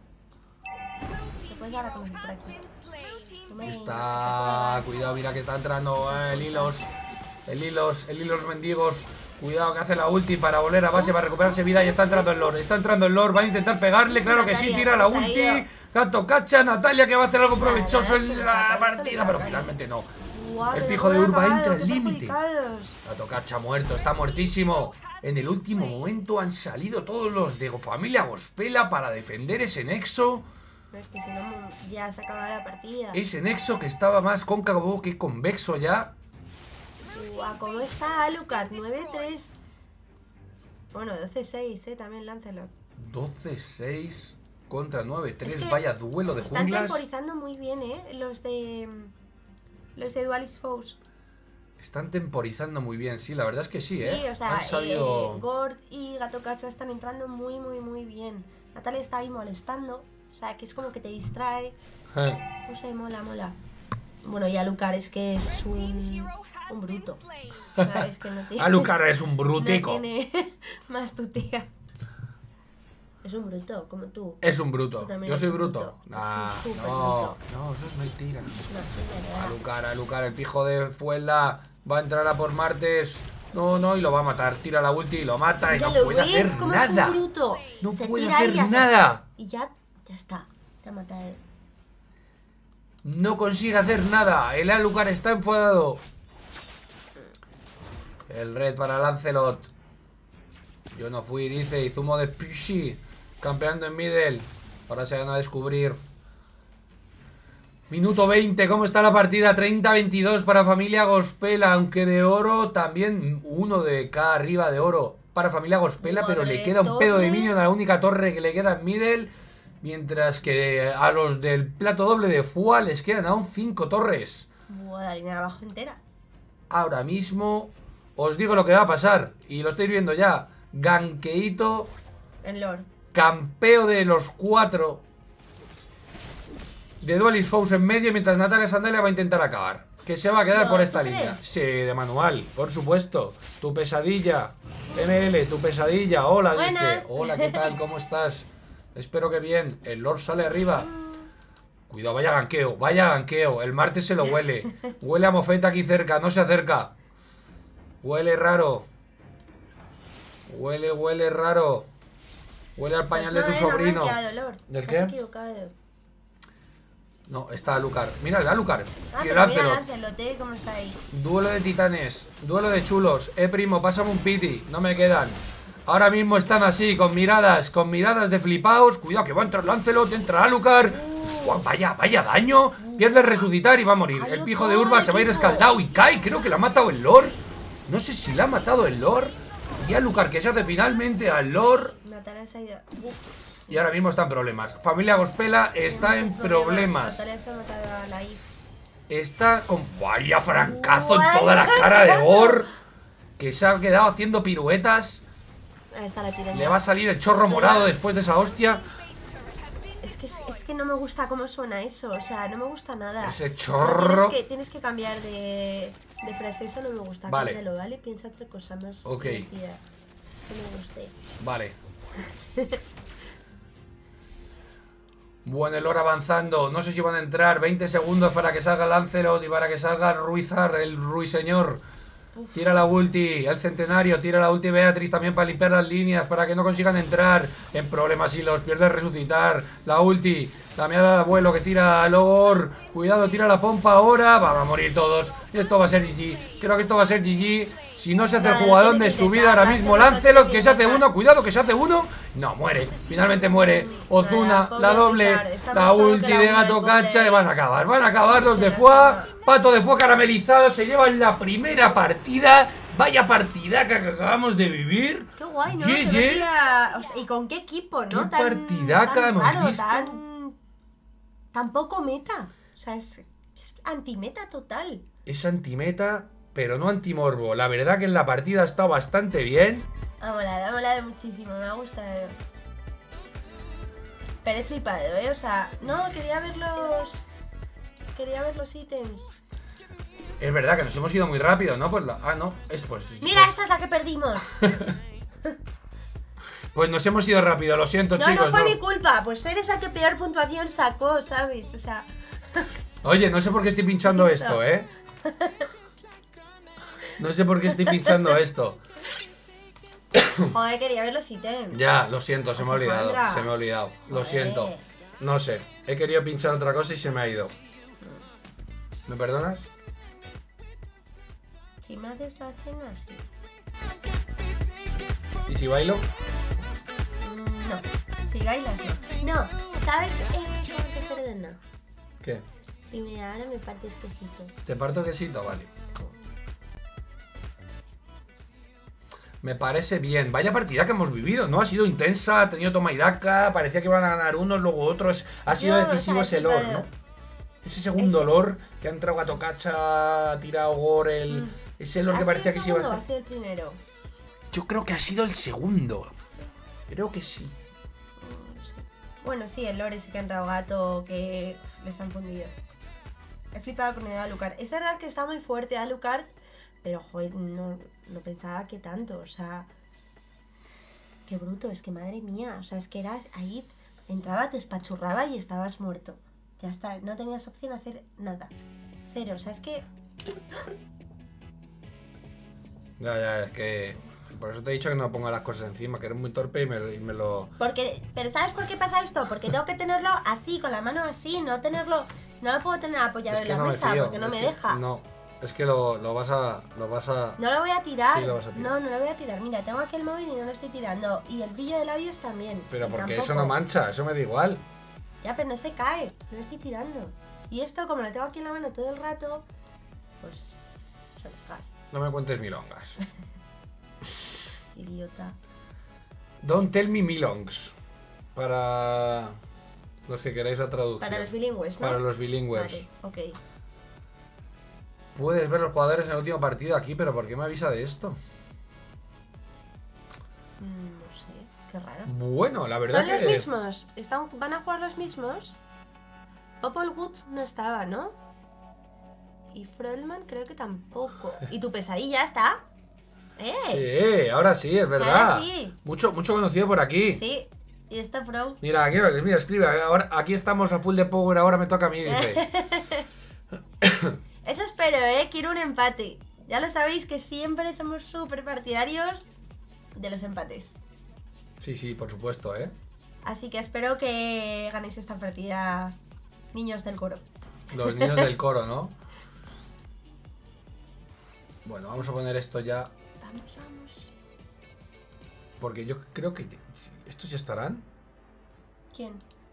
Te puedes dar a conocer por aquí. Toma, Está, cuidado, mira que está entrando eh, el hilos, el hilos, el hilos mendigos. Cuidado que hace la ulti para volver a base, para recuperarse vida y está entrando el Lord. Está entrando el Lord, va a intentar pegarle, claro que sí, Natalia, tira la ¿cómo se ha ido? ulti. Gato cacha, Natalia que va a hacer algo provechoso Nada, se en lo la saca, se lo partida, saca. pero finalmente no. Guau, El pero pijo de cómo Urba han entra acabado, al qué límite. perjudicados. Gato cacha muerto, está muertísimo. En el último momento han salido todos los de familia Gospela para defender ese nexo. Pero es que si no, ya se acaba la partida. Ese nexo que estaba más cóncavo que convexo ya. Guau, ¿cómo está Alucard? nueve tres. Bueno, doce seis, eh, también Lancelot. doce seis contra nueve tres, Es que vaya duelo de Están junglas. temporizando muy bien, eh, los de... Los de Dualist Foes. Están temporizando muy bien, sí, la verdad es que sí, Sí, ¿eh? o sea, Han salido... eh, Gord y Gato Cacha están entrando muy, muy, muy bien. Natalia está ahí molestando, o sea, que es como que te distrae. No sé, mola, mola. Bueno, y Alucard es que es un, un bruto. O sea, es que no tiene... Alucard es un brutico. No tiene más tu tía. Es un bruto, como tú. Es un Tú bruto. también Yo eres soy un bruto. bruto. Nah, Es un súper no, bruto. no, eso es mentira. No, sí, de verdad. Alucard, Alucard, el pijo de Fuela va a entrar a por Martes. No, no, y lo va a matar. Tira la ulti y lo mata y Ya no lo puede ves, hacer como nada. es un bruto. No Se puede tira hacer y hace- nada. Y ya, ya está. Te ha matado. No consigue hacer nada. El Alucard está enfadado. El red para Lancelot. Yo no fui, dice. Y zumo de Pishi. Campeando en middle. Ahora se van a descubrir. Minuto veinte. ¿Cómo está la partida? treinta a veintidós para familia Gospela. Aunque de oro también. Uno de K arriba de oro para familia Gospela. Pero le Pobre queda un pedo de Torres. minion a la única torre que le queda en middle. Mientras que a los del plato doble de F U A les quedan aún cinco torres. Buah, la línea de abajo entera. Ahora mismo os digo lo que va a pasar. Y lo estáis viendo ya. Ganqueito, En Lord. campeo de los cuatro de Dualist Foes en medio. Mientras Natalia Sandalia va a intentar acabar. Que se va a quedar No, por ¿tú esta crees? línea. Sí, de manual, por supuesto. Tu pesadilla. M L, tu pesadilla. Hola, Buenas. dice. Hola, ¿qué tal? ¿Cómo estás? Espero que bien. El Lord sale arriba. Cuidado, vaya ganqueo, vaya ganqueo. El martes se lo huele. Huele a mofeta aquí cerca, no se acerca. Huele raro. Huele, huele raro. Huele al pañal Pues de no, tu eh, no me sobrino. ha quedado Lord. ¿Del Te qué? has equivocado. No, está Alucard. Mira el Alucard. Ah, Y el pero mira Lancelot. Lancelot, eh, cómo está ahí. Duelo de titanes. Duelo de chulos. Eh, primo, pásame un piti. No me quedan. Ahora mismo están así, con miradas, con miradas de flipaos. Cuidado que va a entrar Lancelot, entra Alucard. Guau, vaya, vaya daño. Pierde el resucitar y va a morir. El pijo de Urba se va a ir escaldado y cae. Creo que lo ha matado el Lord. No sé si la ha matado el Lord. Y Alucard que se hace finalmente al Lord. Natalia se ha ido. Uf, Y ahora mismo está en problemas. Familia Gospela está muchos en problemas. Natalia se ha matado a la I. Está con... Vaya francazo en toda la cara de Gor. Que se ha quedado haciendo piruetas. Ahí está la tirada. Le va a salir el chorro morado después de esa hostia. Es que, es que no me gusta cómo suena eso, o sea, no me gusta nada. Ese No, chorro. tienes, que, tienes que cambiar de, de frase, eso no me gusta. Vale. Cámbialo, ¿vale? Piensa otra cosa más Ok. divertida. Que me guste. Vale. Bueno, el Lord avanzando. No sé si van a entrar. veinte segundos para que salga Lancelot y para que salga Ruizar, el Ruiseñor. Tira la ulti, el Centenario. Tira la ulti Beatriz también para limpiar las líneas, para que no consigan entrar en problemas y los pierde resucitar. La ulti, la meada de abuelo que tira al Lord. Cuidado, tira la pompa ahora. Van a morir todos. Esto va a ser G G. Creo que esto va a ser G G. Si no se hace el jugador de su vida ahora mismo, Lancelot, que se hace uno, cuidado que se hace uno. No, muere, finalmente muere. Ozuna, la doble, la ulti de Gato Cacha y van a acabar. Van a acabar los de Fua. Pato de Fua caramelizado, se llevan la primera partida. Vaya partidaca que acabamos de vivir. Qué guay, ¿no? G G. Que no tira- o sea, ¿y con qué equipo, no? Qué Tan- partidaca tan hemos raro, visto. Tan, tan poco meta. O sea, es, es antimeta total. Es antimeta, pero no antimorbo. La verdad que en la partida ha estado bastante bien. Ha molado, ha molado muchísimo, me ha gustado. Pero he flipado, ¿eh? O sea, no, quería ver los... Quería ver los ítems. Es verdad que nos hemos ido muy rápido, ¿no? Pues la... Ah, no, es pues... Mira, esta es la que perdimos. Pues nos hemos ido rápido, lo siento, No, chicos. no fue no. mi culpa. Pues eres la que peor puntuación sacó, ¿sabes? O sea... Oye, no sé por qué estoy pinchando esto, ¿eh? No sé por qué estoy pinchando esto. Joder, quería ver los ítems. Ya, lo siento, se me ha olvidado. Alejandra. Se me ha olvidado. Lo Joder. siento. No sé. He querido pinchar otra cosa y se me ha ido. ¿Me perdonas? Si me haces la cena, sí. ¿Y si bailo? Mm, No, si bailas no. No, ¿sabes? Eh, ¿qué hacer de no? ¿Qué? Si me ahora me partes quesitos. ¿Te parto quesito? Vale. Me parece bien. Vaya partida que hemos vivido, ¿no? Ha sido intensa, ha tenido toma y daca, parecía que iban a ganar unos, luego otros. Ha sido Yo, decisivo o sea, ese he lore, flipado. ¿no? Ese segundo Ese- lore que ha entrado Gato Cacha, ha tirado Gore, el... Mm. ese lore ¿Ha que sido parecía el que se iba a segundo o hacer. ha sido el primero? Yo creo que ha sido el segundo. Creo que sí. No sé. Bueno, sí, el lore ese que ha entrado gato que pff, les han fundido. He flipado con el Alucard. Es verdad que está muy fuerte Alucard, pero joder, no, no pensaba que tanto, o sea... Qué bruto, es que madre mía, o sea, es que eras ahí, entraba, te espachurraba y estabas muerto. Ya está, no tenías opción de hacer nada. Cero, o sea, es que... Ya, ya, es que... Por eso te he dicho que no ponga las cosas encima, que eres muy torpe y me, y me lo... Porque, pero ¿sabes por qué pasa esto? Porque tengo que tenerlo así, con la mano así, no tenerlo... No lo puedo tener apoyado Es en que la no me mesa, fío. porque no es me que- deja. No. No, es que lo, lo vas a... Lo vas a... lo voy a tirar. Sí, lo vas a tirar. No, no lo voy a tirar. Mira, tengo aquí el móvil y no lo estoy tirando. Y el brillo de labios también. Pero y porque tampoco. eso no mancha, eso me da igual. Ya, pero no se cae, no lo estoy tirando. Y esto, como lo tengo aquí en la mano todo el rato, pues se me cae. No me cuentes milongas. Idiota. Don't tell me milongs. Para los que queráis la traducción. Para los bilingües, ¿no? Para los bilingües. Vale, ok. Puedes ver los jugadores en el último partido aquí, pero ¿por qué me avisa de esto? Mm, no sé, qué raro. Bueno, la verdad ¿Son los que... mismos? ¿Están, ¿Van a jugar los mismos? Popolwood no estaba, ¿no? Y Freudman creo que tampoco. ¿Y tu pesadilla está? ¡Eh! Sí, ahora sí, es verdad. Ahora sí. Mucho, mucho conocido por aquí. Sí, y está pro. Mira, aquí, mira, escribe. Ahora, aquí estamos a full de power, ahora me toca a mí, dice. Eso espero, ¿eh? Quiero un empate. Ya lo sabéis que siempre somos súper partidarios de los empates. Sí, sí, por supuesto, ¿eh? Así que espero que ganéis esta partida, niños del coro. Los niños del coro, ¿no? Bueno, vamos a poner esto ya, Vamos, vamos. porque yo creo que... ¿Estos ya estarán? ¿Quién?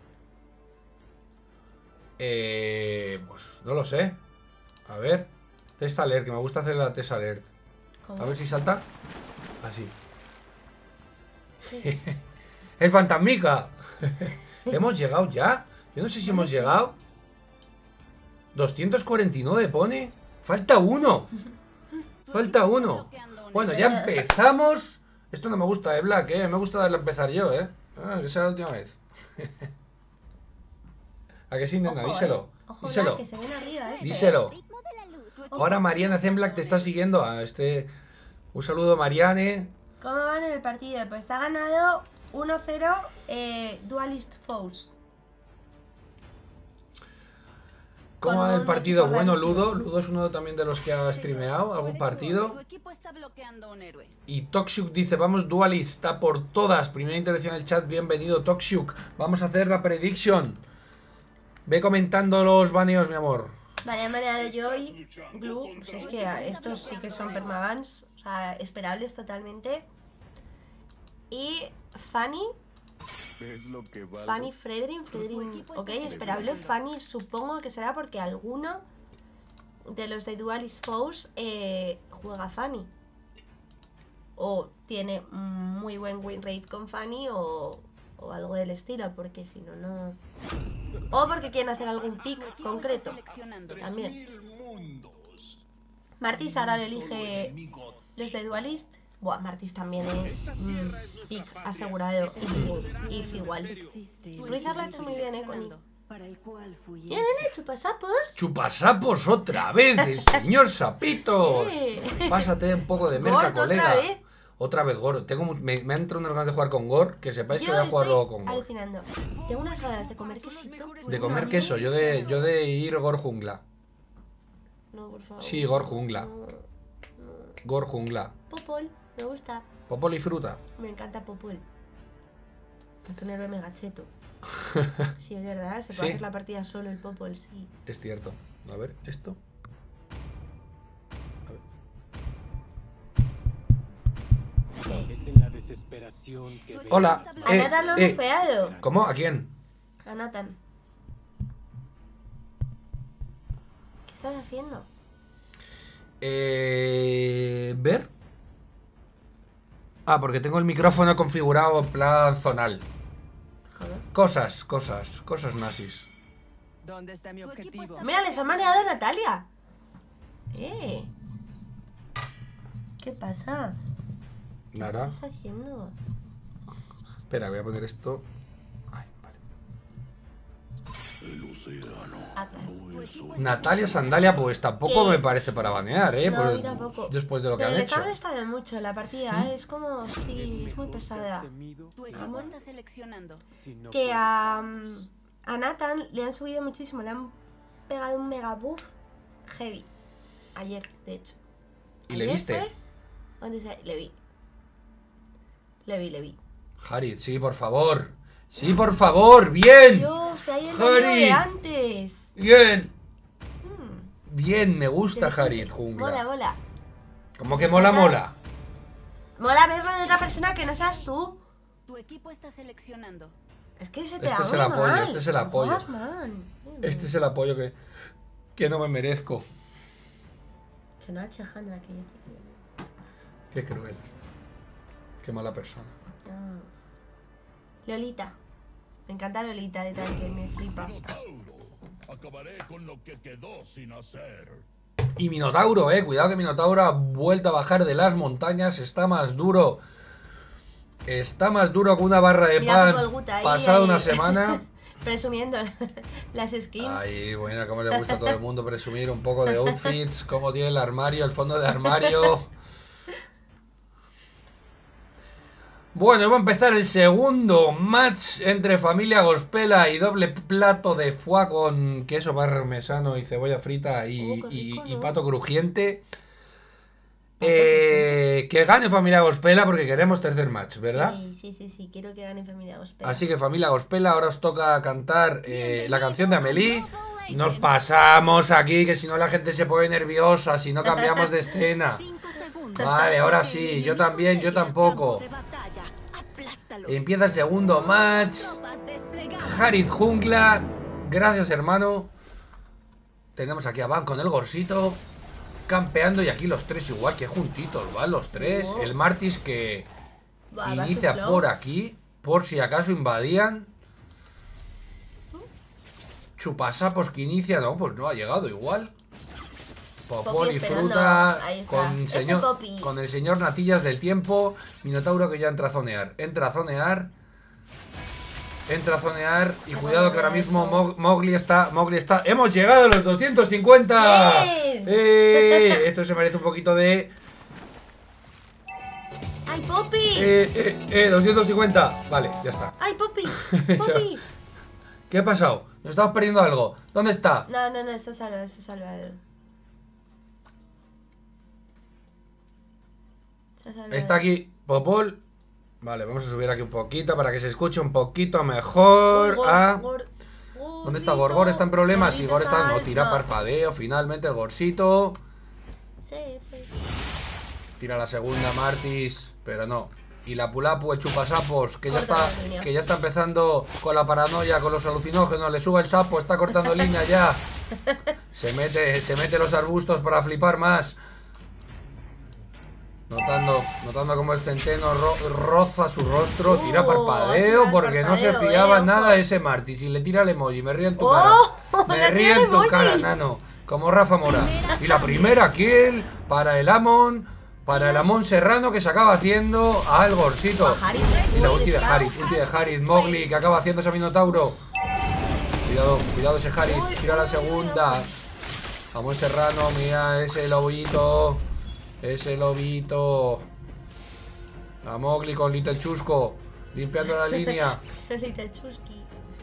Eh... Pues no lo sé. A ver. Test alert, que me gusta hacer la test alert. ¿Cómo? A ver si salta. Así. ¡El fantasmica! ¿Hemos llegado ya? Yo no sé si hemos llegado. doscientos cuarenta y nueve pone. Falta uno. Falta uno. Bueno, ya empezamos. Esto no me gusta de Black, eh. Me gusta darle a empezar yo, eh. Ah, que sea la última vez. ¿A que sí, nena? Ojo, Díselo. eh. Ojo, Díselo. Black, que se viene arriba este. Díselo. Ritmo de la luz. Ahora Mariana Zemblack te está siguiendo a este... Un saludo, Mariane. ¿Cómo van en el partido? Pues está ganado uno cero eh, Dualist Foes. ¿Cómo con va el un partido? equipo Bueno, rarísimo. Ludo. Ludo es uno también de los que ha streameado algún partido. Tu equipo está bloqueando un héroe. Y Toxic dice, vamos dualista por todas. Primera intervención en el chat, bienvenido Toxic. Vamos a hacer la prediction. Ve comentando los baneos, mi amor. Vale, manera de Joy, Glue, pues es que estos sí que son permabans, o sea, esperables totalmente. Y Fanny, ¿Ves lo que valgo? Fanny Fredrin, Fredrin, ok, esperable. Fanny supongo que será porque alguno de los de Dualist Foes eh, juega Fanny. O tiene muy buen win rate con Fanny o, o algo del estilo, porque si no, no... O porque quieren hacer algún pick concreto. También. Martis ahora le elige los de Dualist. Buah, Martis también es mm, pick asegurado. Y if igual. Ruizar lo ha hecho muy bien, eh, Connie. Bien, nene, chupasapos. Chupasapos otra vez, el señor Sapitos. Eh. Pásate un poco de merca, Gordo, colega. otra vez. Otra vez Gor. Tengo, mu- me, me han entrado unas ganas de jugar con Gor. Que sepáis que Yo voy a jugar estoy luego con Gor. alucinando. Tengo unas ganas de comer quesito. De comer queso. Yo de, yo de ir Gor jungla. No, por favor. Sí, Gor jungla. No. Gor jungla. Popol, me gusta. Popol y fruta. Me encanta Popol. Es un héroe mega cheto. Sí, es verdad. Se puede Sí. hacer la partida solo el Popol, sí. Es cierto. A ver, esto. A ver. Es en la desesperación que veo. Hola. A Eh, Nathan lo han eh. bufeado. ¿Cómo? ¿A quién? A Nathan. ¿Qué estás haciendo? Eh, ¿Ver? Ah, porque tengo el micrófono configurado en plan zonal. Joder. Cosas, cosas, cosas nazis. ¿Dónde está mi objetivo? Mira, les ha mareado a Natalia. Eh. ¿Qué pasa? ¿Qué Nada. estás haciendo? Espera, voy a poner esto. Ay, vale. Atlas. Natalia Sandalia, pues tampoco ¿Qué? me parece para banear, ¿eh? No, Por- a mí tampoco. después de lo que Pero han les hecho. ha molestado mucho la partida, ¿eh? Es como, sí, es muy pesada. Temido, Tu equipo está seleccionando. si no Que puedes a, usarse. a Nathan le han subido muchísimo, le han pegado un mega buff heavy. Ayer, de hecho. ¿Y le ¿Ayer viste? fue? ¿Dónde se? Le vi. Le vi, le vi. Harit, sí, por favor. Sí, por favor, bien. Dios, que hay el Harry. vídeo de antes. Bien. Mm, Bien, me gusta interesante. Harit, jungla. Mola, mola. Como que mola, mola. Mola verlo en otra persona que no seas tú. Tu equipo está seleccionando. Es que se te Este da es muy el apoyo, mal. este es el No apoyo. jodas, man. Este es el apoyo que, que no me merezco. Que no ha hecho Jandra que yo te quiero. Qué cruel. Qué mala persona. No. Lolita. Me encanta Lolita de tal que me flipa. Acabaré con lo que quedó sin hacer. Y Minotauro, eh. Cuidado que Minotauro ha vuelto a bajar de las montañas. Está más duro. Está más duro que una barra de Mira pan Popol Guta ahí, pasada ahí. una semana. Presumiendo las skins. Ay, bueno, cómo le gusta a todo el mundo presumir un poco de outfits, cómo tiene el armario, el fondo de armario. Bueno, va a empezar el segundo match entre familia Gospela y doble plato de foie con queso parmesano y cebolla frita y, Oh, qué y- rico, y ¿no? pato crujiente. Eh, que gane familia Gospela porque queremos tercer match, ¿verdad? Sí, sí, sí, sí. Quiero que gane familia Gospel. Así que familia Gospela, ahora os toca cantar eh, la canción de Amelie. Nos pasamos aquí, que si no la gente se pone nerviosa, si no cambiamos de escena. Cinco segundos. Vale, ahora Hasta que sí, el yo enemigo también, yo llegue al tampoco. campo de batalla. Aplástalos. Empieza el segundo match. Tropas desplegadas. Harit Jungla. Gracias, hermano. Tenemos aquí a Van con el gorsito. Campeando y aquí los tres igual que juntitos, ¿vale? Los tres. Oh. El Martis que Va, va su inicia flow. por aquí. Por si acaso invadían. Chupasapos que inicia. No, pues no ha llegado igual. Popol Poppy y esperando. fruta. Ahí está. Con, Ese señor, Poppy. con el señor Natillas del tiempo. Minotauro que ya entra a zonear. Entra a zonear. Entra a zonear. Y Qué cuidado que ahora bueno mismo eso. Mog- Mowgli está. Mowgli está. ¡Hemos llegado a los doscientos cincuenta! ¡Bien! ¡Eh! Esto se merece un poquito de. ¡Ay, Poppy! Eh, eh, eh, doscientos cincuenta. Vale, ya está. ¡Ay, Poppy! ¡Poppy! ¿Qué ha pasado? Nos estamos perdiendo algo. ¿Dónde está? No, no, no, está salvado, está salvado. Está salvado. Está aquí Popol. Vale, vamos a subir aquí un poquito para que se escuche un poquito mejor. Gor, Ah, Gor, ¿dónde está Gorgor? ¿Está en problemas? Sí, Gorgito Gor está... No, está- tira no. parpadeo. Finalmente el Gorsito. Sí, sí. Tira la segunda Martis. Pero no. Y la Pulapu, el chupasapos, que ya Corta está la línea. que ya está empezando con la paranoia, con los alucinógenos. Le sube el sapo, está cortando línea ya. Se mete, se mete los arbustos para flipar más. Notando, notando como el centeno ro- roza su rostro, tira Uh, parpadeo tira porque no se parpadeo, fiaba eh, nada ojo. de ese Martis. Y le tira el emoji, me ríe en tu Oh, cara. Me le ríe tira el en tu emoji. cara, nano. Como Rafa Mora. Y la primera kill para el Amon, para el Amon Serrano que se acaba haciendo al Gorsito. A Harit. Y la ulti de Está- Harit, ulti de Harit, Mowgli que acaba haciendo ese Minotauro. Cuidado, cuidado ese Harit, tira la segunda. Amon Serrano, mira ese lobito. Ese lobito. A Mowgli con Little Chusco, limpiando la línea. Little Chusky.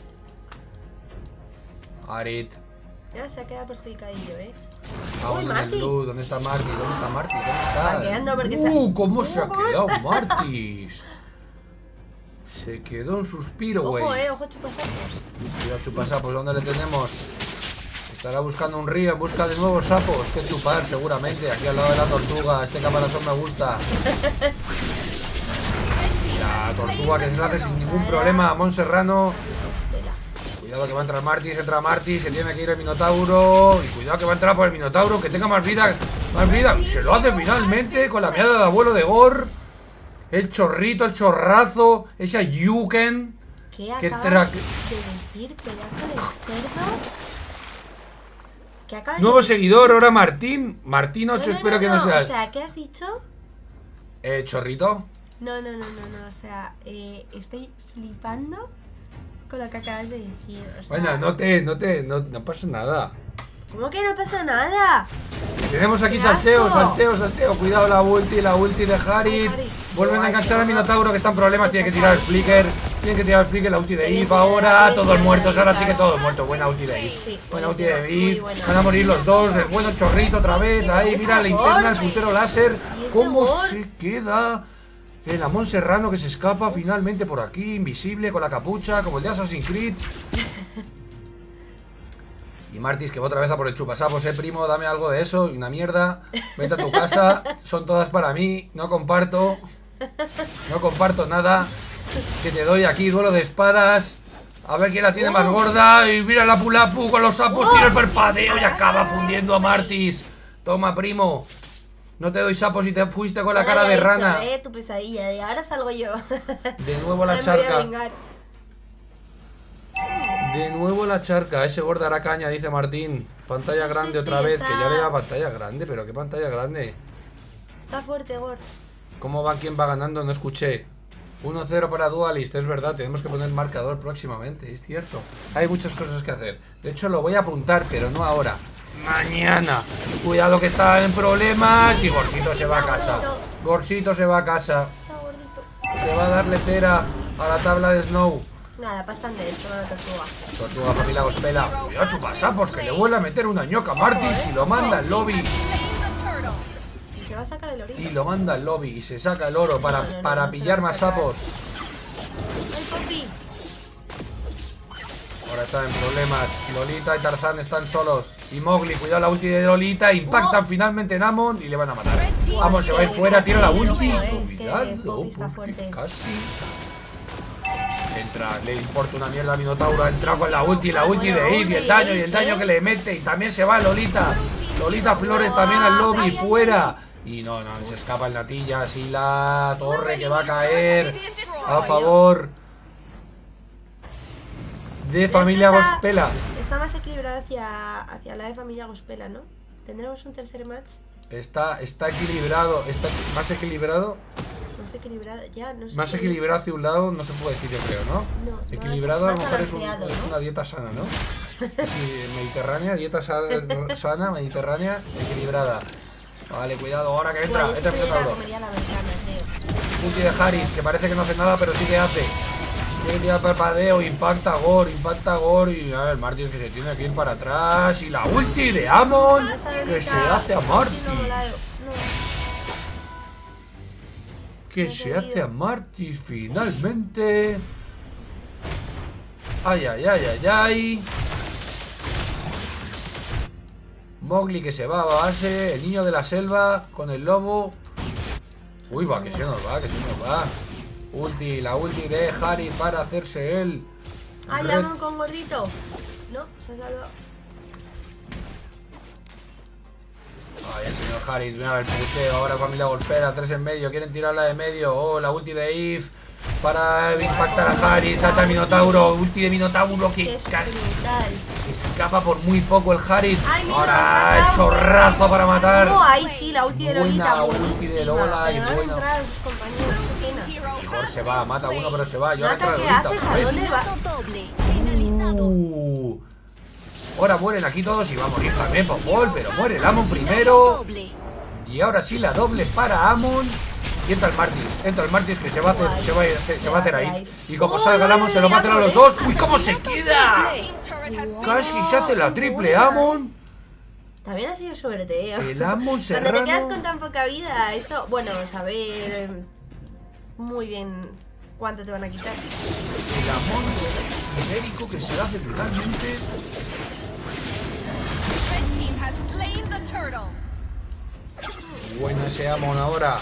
Harit. Ya se ha quedado perjudicadillo, eh. Vamos Uy, en el Martis. blue. ¿Dónde está Martis? ¿Dónde está Martis? ¿Dónde está? Vaqueando porque se- Uh, ¿cómo se ha ¿Cómo quedado está? Martis? Se quedó en suspiro, güey. Ojo, eh, ojo chupasapos. Cuidado, chupasapos, ¿dónde le tenemos? Estará buscando un río en busca de nuevos sapos que chupar, seguramente. Aquí al lado de la tortuga. Este caparazón me gusta. La tortuga que se la hace sin ningún problema a Monserrano. Espera. Cuidado que va a entrar Martis, entra Martis, se tiene que ir el Minotauro. Y cuidado que va a entrar por el Minotauro, que tenga más vida. Más vida. Se lo hace finalmente con la mirada de abuelo de Gor. El chorrito, el chorrazo. Ese Yuken. ¿Qué ¿Qué acabas tra- de decir, pedazo de cerdo? ¿Qué acabas de Nuevo decir? seguidor, ahora Martín. Martín No, ocho, no, espero no, que no no, seas. O sea, ¿qué has dicho? Eh, chorrito. No, no, no, no, no. O sea, eh, estoy flipando con lo que acabas de decir. O sea, Bueno, no te, no te, no, no pasa nada. ¿Cómo que no pasa nada? Tenemos aquí ¡Qué salteo, asco! salteo, salteo. Cuidado la ulti, la ulti de Harit. Harit. Vuelven a Guay, enganchar al no. Minotauro que está en problemas. Tiene que tirar el flicker. Tienen que tirar el flicker, la ulti de Tiene Eve que ahora. tirar, Todos tiene muertos, que ahora sí que tirar. todos muertos. Buena ulti de Eve. Sí, Buena ulti de buenísima, muy Eve. buena. Van a morir los dos. El bueno chorrito otra vez. Ahí, ese mira la linterna, el gol. puntero láser. ¿Y ese ¿Cómo gol? se queda? El Amon Serrano que se escapa finalmente por aquí, invisible, con la capucha, como el de Assassin's Creed. Y Martis que va otra vez a por el chupasapos, eh, primo, dame algo de eso y una mierda. Vete a tu casa, son todas para mí, no comparto. No comparto nada. Que te doy aquí, duelo de espadas. A ver quién la tiene más gorda. Y mira la Pulapu con los sapos, tira el parpadeo y acaba fundiendo a Martis. Toma, primo. No te doy sapos y te fuiste con la Ya cara lo de había rana. dicho, eh, tu pesadilla. Y ahora salgo yo. De nuevo la Me voy a charca. vengar. De nuevo la charca. Ese gordo hará caña, dice Martín. Pantalla Sí, grande sí, otra vez. está- Que ya le da pantalla grande. Pero qué pantalla grande. Está fuerte, Gor. ¿Cómo va? ¿Quién va ganando? No escuché. uno cero para Dualist, es verdad. Tenemos que poner marcador próximamente, es cierto. Hay muchas cosas que hacer. De hecho, lo voy a apuntar, pero no ahora. Mañana. Cuidado que está en problemas. Y Gorsito se va a casa. Gorsito se va a casa. Está gordito. Se va a darle cera a la tabla de Snow. Nada, pasan de esto, no la tortuga. Tortuga familia Gospela. Cuidado, chupasapos, que le vuelve a meter una ñoca a Martis y lo manda al lobby. ¿Y se va a sacar el orito? Y lo manda al lobby y se saca el oro para, No, no, no, para no se pillar lo va a más sacar. sapos. ¡Ay, Poppy! Ahora está en problemas. Lolita y Tarzán están solos. Y Mowgli, cuidado la ulti de Lolita. Impactan finalmente en Amon y le van a matar. Amon se va a ir fuera, tira la ulti. Ojo, eh, es que Cuidado, Poppy está porque fuerte. casi. Entra, le importa una mierda a Minotauro. Ha entrado con la ulti, la ulti de Eve y el daño y el daño que le mete. Y también se va Lolita. Lolita Flores también al lobby, fuera. Y no, no, se escapa el Natilla. Así la torre que va a caer a favor de familia Este está- Gospela. Está más equilibrada hacia, hacia la de familia Gospela, ¿no? ¿Tendremos un tercer match? Está, está equilibrado, está más equilibrado, Más equilibrado, ya, no sé. más qué- equilibrado hacia un lado no se puede decir, yo creo, ¿no? No, más- Equilibrado a lo más mejor es, un- balanceado, es ¿no? una dieta sana, ¿no? Sí, mediterránea, dieta sa- sana, mediterránea, equilibrada. Vale, cuidado, ahora que entra, Guay, entra esto sería la Minotauro. comedia a la americana, creo. Ulti de Harit, que parece que no hace nada, pero sí que hace. que tirar parpadeo, impacta Gore, impacta Gore. Y a ver, Martis que se tiene que ir para atrás. Y la ulti de Amon que se hace a Martis. Que se hace a Martis finalmente. Ay, ay, ay, ay, ay. Mowgli que se va a base. El niño de la selva con el lobo. Uy, va, que se nos va, que se nos va. Ulti, la ulti de Harry para hacerse él. Ay, Red... Amon con gordito. No, se ha salvado. Ay, el señor Harry, mira el puseo. Ahora familia golpea, tres en medio. Quieren tirarla de medio. Oh, la ulti de Eve para impactar a Harry. Salta el Minotauro. Ulti de Minotauro que casi se escapa por muy poco el Harry. Ay, mira, ahora el chorrazo para matar. Oh, ahí sí, la ulti de Lolita. Buena ulti de Lola y pero no buena. entrar, compañeros, qué pena. Mejor se va, mata a uno pero se va. Y ahora Nata, entra ¿qué Lolita. haces? ¿A dónde va? Doble. Finalizado. Uh. Ahora mueren aquí todos y va a morir también Popol, pero muere el Amon primero. Doble. Y ahora sí la doble para Amon. Y entra el Martis, entra el Martis que se va a hacer, se va a, hacer- se va a hacer ahí. Y como salga el Amon se lo va a hacer a los dos. ¡Uy, cómo se queda! Casi se hace la triple Amon. También ha sido suerte, ¿eh? El Amon Cuando te quedas Serrano. con tan poca vida, eso, bueno, saber muy bien cuánto te van a quitar. El Amon ibérico que se lo hace finalmente. Buena ese Amon ahora.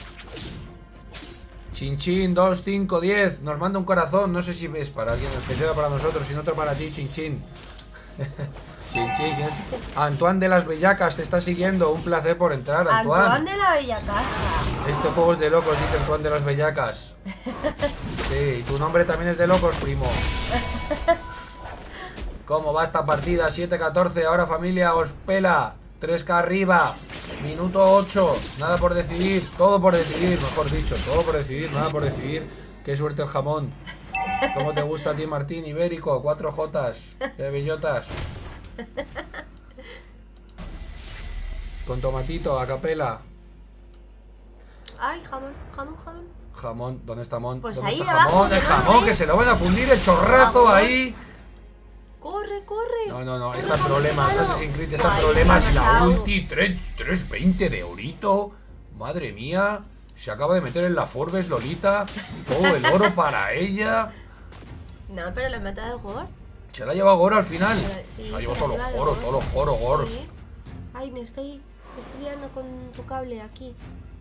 Chinchín, dos, cinco, diez. Nos manda un corazón. No sé si es para alguien especial para nosotros, si no otro para ti, Chinchín. Chinchín. ¿Quién es? Antoine de las Bellacas te está siguiendo. Un placer por entrar, Antoine. Antoine de la Bella Casa. Este juego es de locos, dice Antoine de las Bellacas. Sí, y tu nombre también es de locos, primo. ¿Cómo va esta partida? siete catorce. Ahora familia os pela. tres K arriba. Minuto ocho. Nada por decidir. Todo por decidir, mejor dicho. Todo por decidir, nada por decidir. Qué suerte el jamón. ¿Cómo te gusta a ti, Martín? Ibérico. Cuatro Jotas. De bellotas. Con tomatito, a capela. Ay, jamón, jamón, jamón. Jamón. ¿Dónde está Mon? Pues ¿Dónde ahí está debajo, jamón? que El no lo jamón, ves. que se lo van a fundir. El chorrazo Jamón. ahí. Corre, corre. No, no, no, Corre, está en jamón, problemas, claro. Assassin's Creed está en Ay, problemas y la pasado. ulti tres veinte de orito. Madre mía, se acaba de meter en la Forbes Lolita. Todo el oro para ella. No, pero le meta de Gore. Se la ha llevado Goro al final. Eh, sí, Se ha se llevado la todos lleva los de Goros, Gore. todos los Goros, Goros. Sí. Ay, me estoy, me estoy liando con tu cable aquí.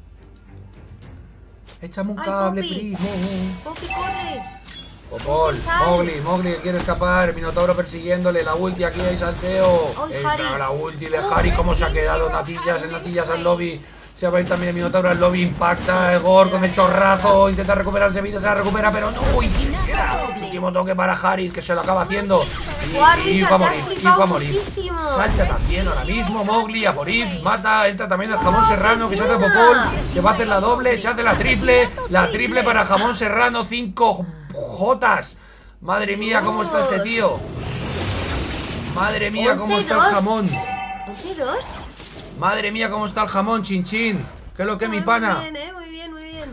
Échame un Ay, cable, Poppy. primo. Poppy, corre. Popol, sale. Mowgli, Mowgli que quiere escapar. Minotauro persiguiéndole. La ulti aquí hay salseo. Ay, Entra Harry. la ulti de Oh, Harry. Cómo se ha quedado. Natillas en natillas al lobby. Se va a ir también el Minotauro al lobby. Impacta el Gore con el chorrazo. Intenta recuperarse vida. Se la recupera, pero no. Uy, se queda. Último toque para Harry que se lo acaba haciendo. Y, y va a morir. Y va a morir. Muchísimo. Salta también ahora mismo Mowgli a por Eve, mata, entra también el jamón serrano que se hace Popol, se va a hacer la doble, se hace la triple, la triple para jamón serrano, cinco jotas. Madre mía, cómo está este tío. Madre mía, cómo está el jamón. ¿once dos? Madre mía, cómo está el jamón, chinchín. ¿Qué es lo que mi pana? Muy bien, eh, muy bien, muy bien.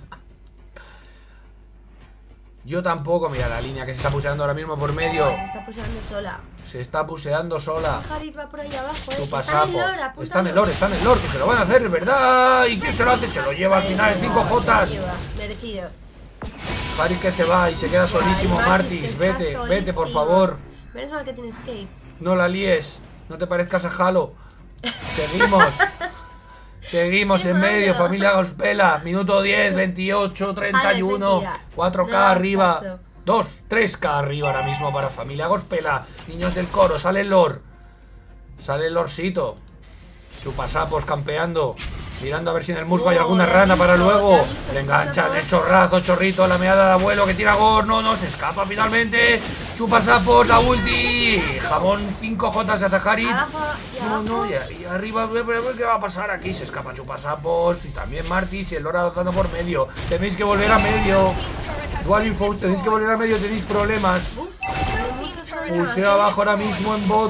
Yo tampoco, mira la línea que se está puseando ahora mismo por medio. Se está puseando sola. Se está puseando sola. Harit va por ahí abajo, eh. Chupa Está en el sapos. lore, Está apúntalo. en el lore, está en el lore, que se lo van a hacer, ¿verdad? ¿Y quién se lo hace? Se lo lleva al final en cinco jotas. Lleva, merecido. Harry que se va y se queda solísimo. Ay, Martis, Martis, vete, está vete por solísimo. favor. Menos mal que tiene escape. No la líes, no te parezcas a Halo. Seguimos. Seguimos Qué en medio, malo. familia Gospela. Minuto diez, veintiocho, treinta y uno. mentira. cuatro K No hagas arriba. caso. dos, tres K arriba ahora mismo para familia Gospela. Niños del coro, sale el Lord. Sale el Lorcito. Chupasapos campeando. Mirando a ver si en el musgo hay Oh, alguna ya rana he para visto, luego. ya he visto, Le enganchan chupasapos. el chorrazo, chorrito, la meada de abuelo que tira Gor. No, no, se escapa finalmente. Chupasapos, la ulti. Jamón cinco jotas de Harit. Abajo y No, abajo. no, y, y arriba, ¿qué va a pasar aquí? Se escapa Chupasapos y también Martis y el Lora avanzando por medio. Tenéis que volver a medio. Dual Info, tenéis que volver a medio, tenéis problemas. Uf, tiene muchos problemas. Pulseo abajo ahora mismo en bot.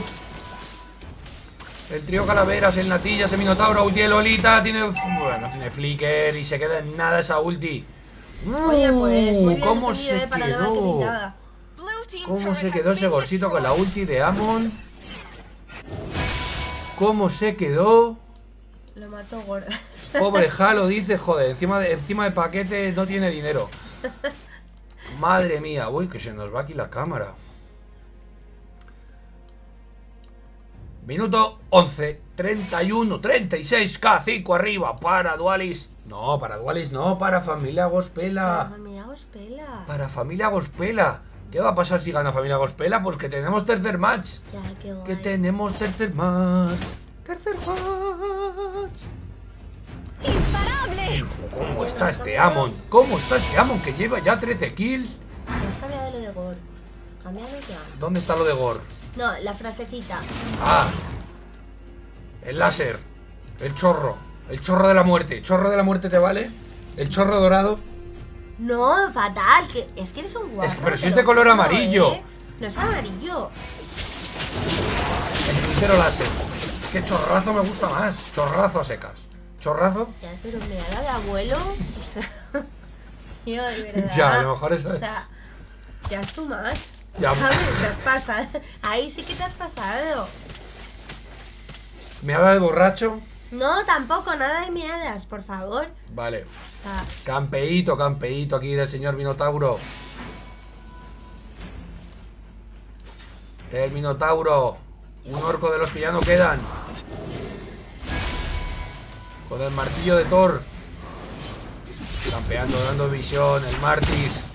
El trío Calaveras, el Natillas, el Minotauro, ulti de Lolita. Tiene, bueno, tiene flicker y se queda en nada esa ulti. Oye, pues, muy bien ¿Cómo defendido, se eh, para nada que quedó? pintada. ¿Cómo se quedó ese golcito con la ulti de Amon? ¿Cómo se quedó? Lo mató gorda. Pobre Halo, dice, joder, encima de, encima de paquete no tiene dinero. Madre mía, uy, que se nos va aquí la cámara. Minuto once, treinta y uno, treinta y seis K, cinco arriba para Dualis. No, para Dualis no, para Familia Gospela. Para Familia Gospela. Para Familia Gospela. ¿Qué va a pasar si gana Familia Gospela? Pues que tenemos tercer match. Ya, qué guay. Que tenemos tercer match. Tercer match. ¡Imparable! ¿Cómo está este Amon? ¿Cómo está este Amon que lleva ya trece kills? No has cambiado lo de Gore. Cámbialo ya. ¿Dónde está lo de Gore? No, la frasecita. Ah, el láser. El chorro. El chorro de la muerte. ¿Chorro de la muerte te vale? ¿El chorro dorado? No, fatal. Que, es que eres un guapo. Es que, pero si es de color amarillo. ¿eh? No es amarillo. El puntero láser. Es que chorrazo me gusta más. Chorrazo a secas. ¿Chorrazo? Ya, pero me da la de abuelo. O sea, tío, de verdad. Ya, a lo mejor eso O es. sea, ya es too much. Ya. ¿Sabes? Te has pasado. Ahí sí que te has pasado. ¿Me ha dado de borracho? No, tampoco, nada de miadas, por favor. Vale. O sea, Campeíto, campeíto aquí del señor Minotauro. El Minotauro. Un orco de los que ya no quedan. Con el martillo de Thor. Campeando, dando visión. El Martis.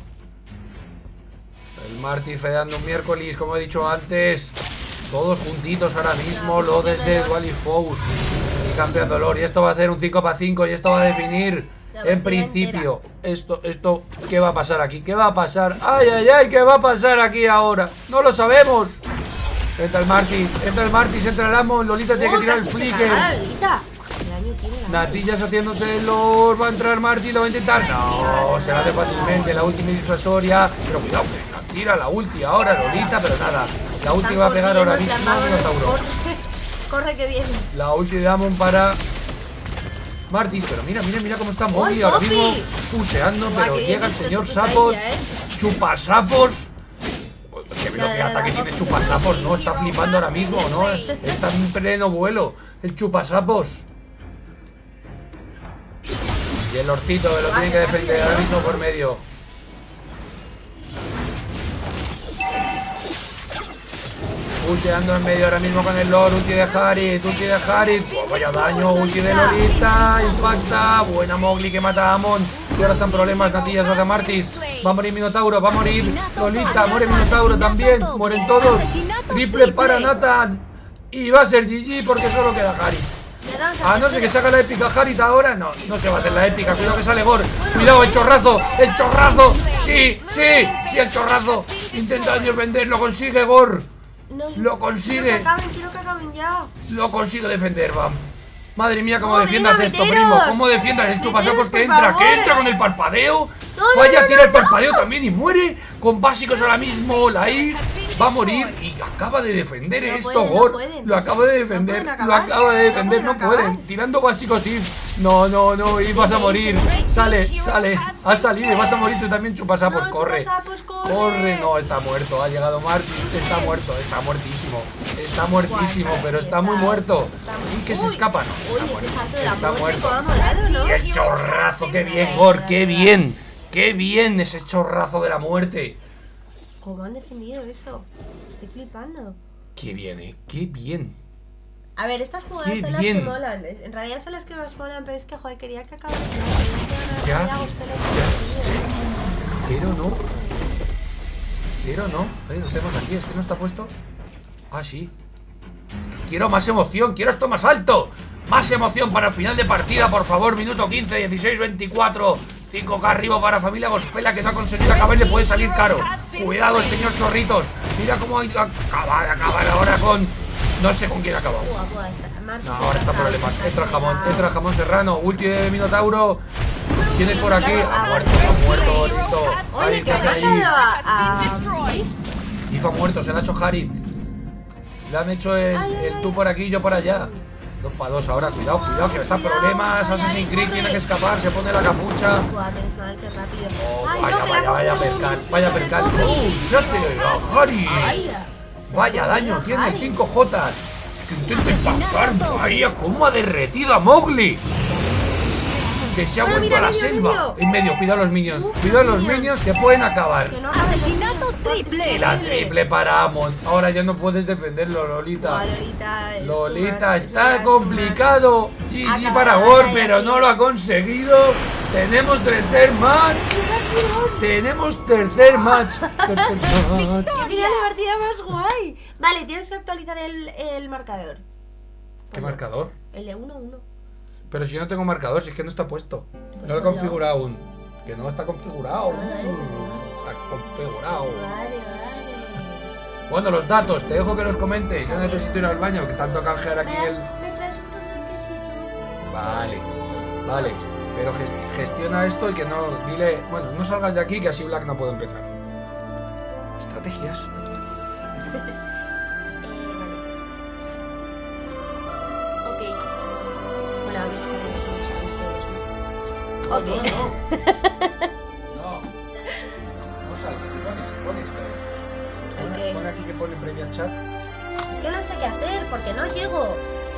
El Martis fedeando un miércoles, como he dicho antes. Todos juntitos ahora mismo. Lo desde Dualis Fous. Y campeando Lord. Y esto va a hacer un cinco para cinco. Y esto va a definir. En principio. Esto, esto. ¿Qué va a pasar aquí? ¿Qué va a pasar? ¡Ay, ay, ay! ¿Qué va a pasar aquí ahora? ¡No lo sabemos! Entra el Martis. Entra el Martis. Entra el Amon. Lolita tiene que tirar el flicker. Natillas haciéndose el Lord. Va a entrar Marty, lo va a intentar. No, se la hace fácilmente. La ulti disuasoria. Pero cuidado, que la tira la ulti ahora, Lolita, pero nada. La ulti va a pegar ahora mismo a Minotauro. Corre que viene. La ulti de Amon para Martis. Pero mira, mira, mira cómo está Mowgli ahora mismo puseando. Pero llega el señor Sapos. Chupasapos. Qué velocidad que tiene Chupasapos, ¿no? Está flipando ahora mismo, ¿no? Está en pleno vuelo. El Chupasapos. Y el Lorcito que lo tiene que defender ahora mismo por medio. Pusheando en medio ahora mismo con el Lord. Ulti de Harit, ulti de Harit. Oh, vaya daño, ulti de Lolita. Impacta. Buena Mowgli que mata a Amon. Y ahora están problemas. Natillas hacia Martis. Va a morir Minotauro, va a morir Lolita. Muere Minotauro también. Mueren todos. Triple para Nathan. Y va a ser G G porque solo queda Harit. A no ser que saca la épica Harit ahora. No, no se va a hacer la épica. Cuidado que sale Gore. Cuidado, el chorrazo. El chorrazo. Sí, sí, sí, el chorrazo. Intenta defender, lo consigue Gore. Lo consigue. Quiero que acaben, quiero que acaben ya. Lo consigue defender, Bam. Madre mía, cómo No, defiendas venga, esto, meteros. primo. ¿Cómo defiendas el chupasapos que Meteros, por entra? Que favor. entra con el parpadeo. No, no, Falla, no, tira no, el parpadeo también y muere. Con básicos ahora mismo. La I va a morir y acaba de defender No esto, pueden, no Gore. pueden. Lo acaba de No defender. pueden Lo acabar, acaba de no defender. No pueden pueden. acabar. Tirando básicos y. No, no, no. Y vas a morir. Sale, sale. Has salido y vas a morir tú también, chupasapos. No, Corre. Chupasapos, corre. Corre. No, está muerto. Ha llegado Martis. Está muerto. Está muertísimo. Está muertísimo, Guau, pero sí, está muy muerto. está muy- Y que se Uy, escapa, no. Uy, Está ese muerto. salto de la Está muerte, muerto. cómo ha molado, ¿no? Y el chorrazo, qué bien, Gore, qué bien. Qué bien ese chorrazo de la muerte. ¿Cómo han defendido eso? Estoy flipando. Qué bien, eh. Qué bien. A ver, estas jugadas Qué son las bien. que molan. En realidad son las que más molan, pero es que, joder, quería que acabaran. Ya, Pero no. Pero no. Ahí lo tenemos aquí. Es que no está puesto. Ah, sí. Quiero más emoción. Quiero esto más alto. Más emoción para el final de partida, por favor. Minuto quince, dieciséis, veinticuatro. cinco K arriba para Familia Gospela, que no ha conseguido acabar. Le puede salir caro. Cuidado, el señor Chorritos. Mira cómo ha ido a acabar, acabar ahora con... No sé con quién ha acabado. No, ahora está problemas. Entra jamón, entra jamón serrano. Ulti de Minotauro. Tiene por aquí. Ha muerto, ha muerto, bonito. Oye, Harit que hacia ha ahí. matado a... a... If ha muerto, se le ha hecho Harit. Le han hecho el, Ay, ay, el ay. tú por aquí y yo por allá. Dos para dos ahora, cuidado, cuidado, que está problemas. Assassin's Creed tiene que escapar, se pone la capucha. Buah, menos mal, qué rápido. Oh, Ay, vaya, no, que vaya, la vaya coge percal, un vaya chico de percal. Poppy. ¡Uh, siete! ¡A Harry! Vaya, se Vaya ha daño, comido tiene Harry. cinco Jotas. Que intente pasar. Vaya, cómo ha derretido a Mowgli. Que se ha Bueno, vuelto mira, a la medio, selva. medio. En medio, cuidado los minions. Uf, Cuidado los minions. minions que pueden acabar. Que no Asesinato triple. Y la triple para Amon. Ahora ya no puedes defenderlo, Lolita. Buah, Lolita, el Lolita, too much, está too much, complicado. G G Acaba para la War, batalla, pero sí. no lo ha conseguido. Tenemos tercer match. Tenemos tercer match. Tercer match. ¡Qué día de partida más guay! Vale, tienes que actualizar el, el marcador. ¿Qué marcador? El de uno uno. Pero si yo no tengo marcador, si es que no está puesto. No lo he configurado aún. Que no está configurado. Está configurado. Vale, vale. Bueno, los datos, te dejo que los comentes. Yo necesito ir al baño, que tanto canjear aquí ¿Me, el... das, ¿Me traes un trozo de quesito? Vale, vale. Pero gest- gestiona esto y que no... Dile... Bueno, no salgas de aquí, que así Black no puede empezar. Estrategias. Eh, vale. Ok. Bueno, a ver si saben cómo saben ustedes, ¿no? Ok. No, no. No. No salgas, pon esto, pon esto. ¿El qué? Pon aquí que pone previa chat. Es que no sé qué hacer, porque no llego.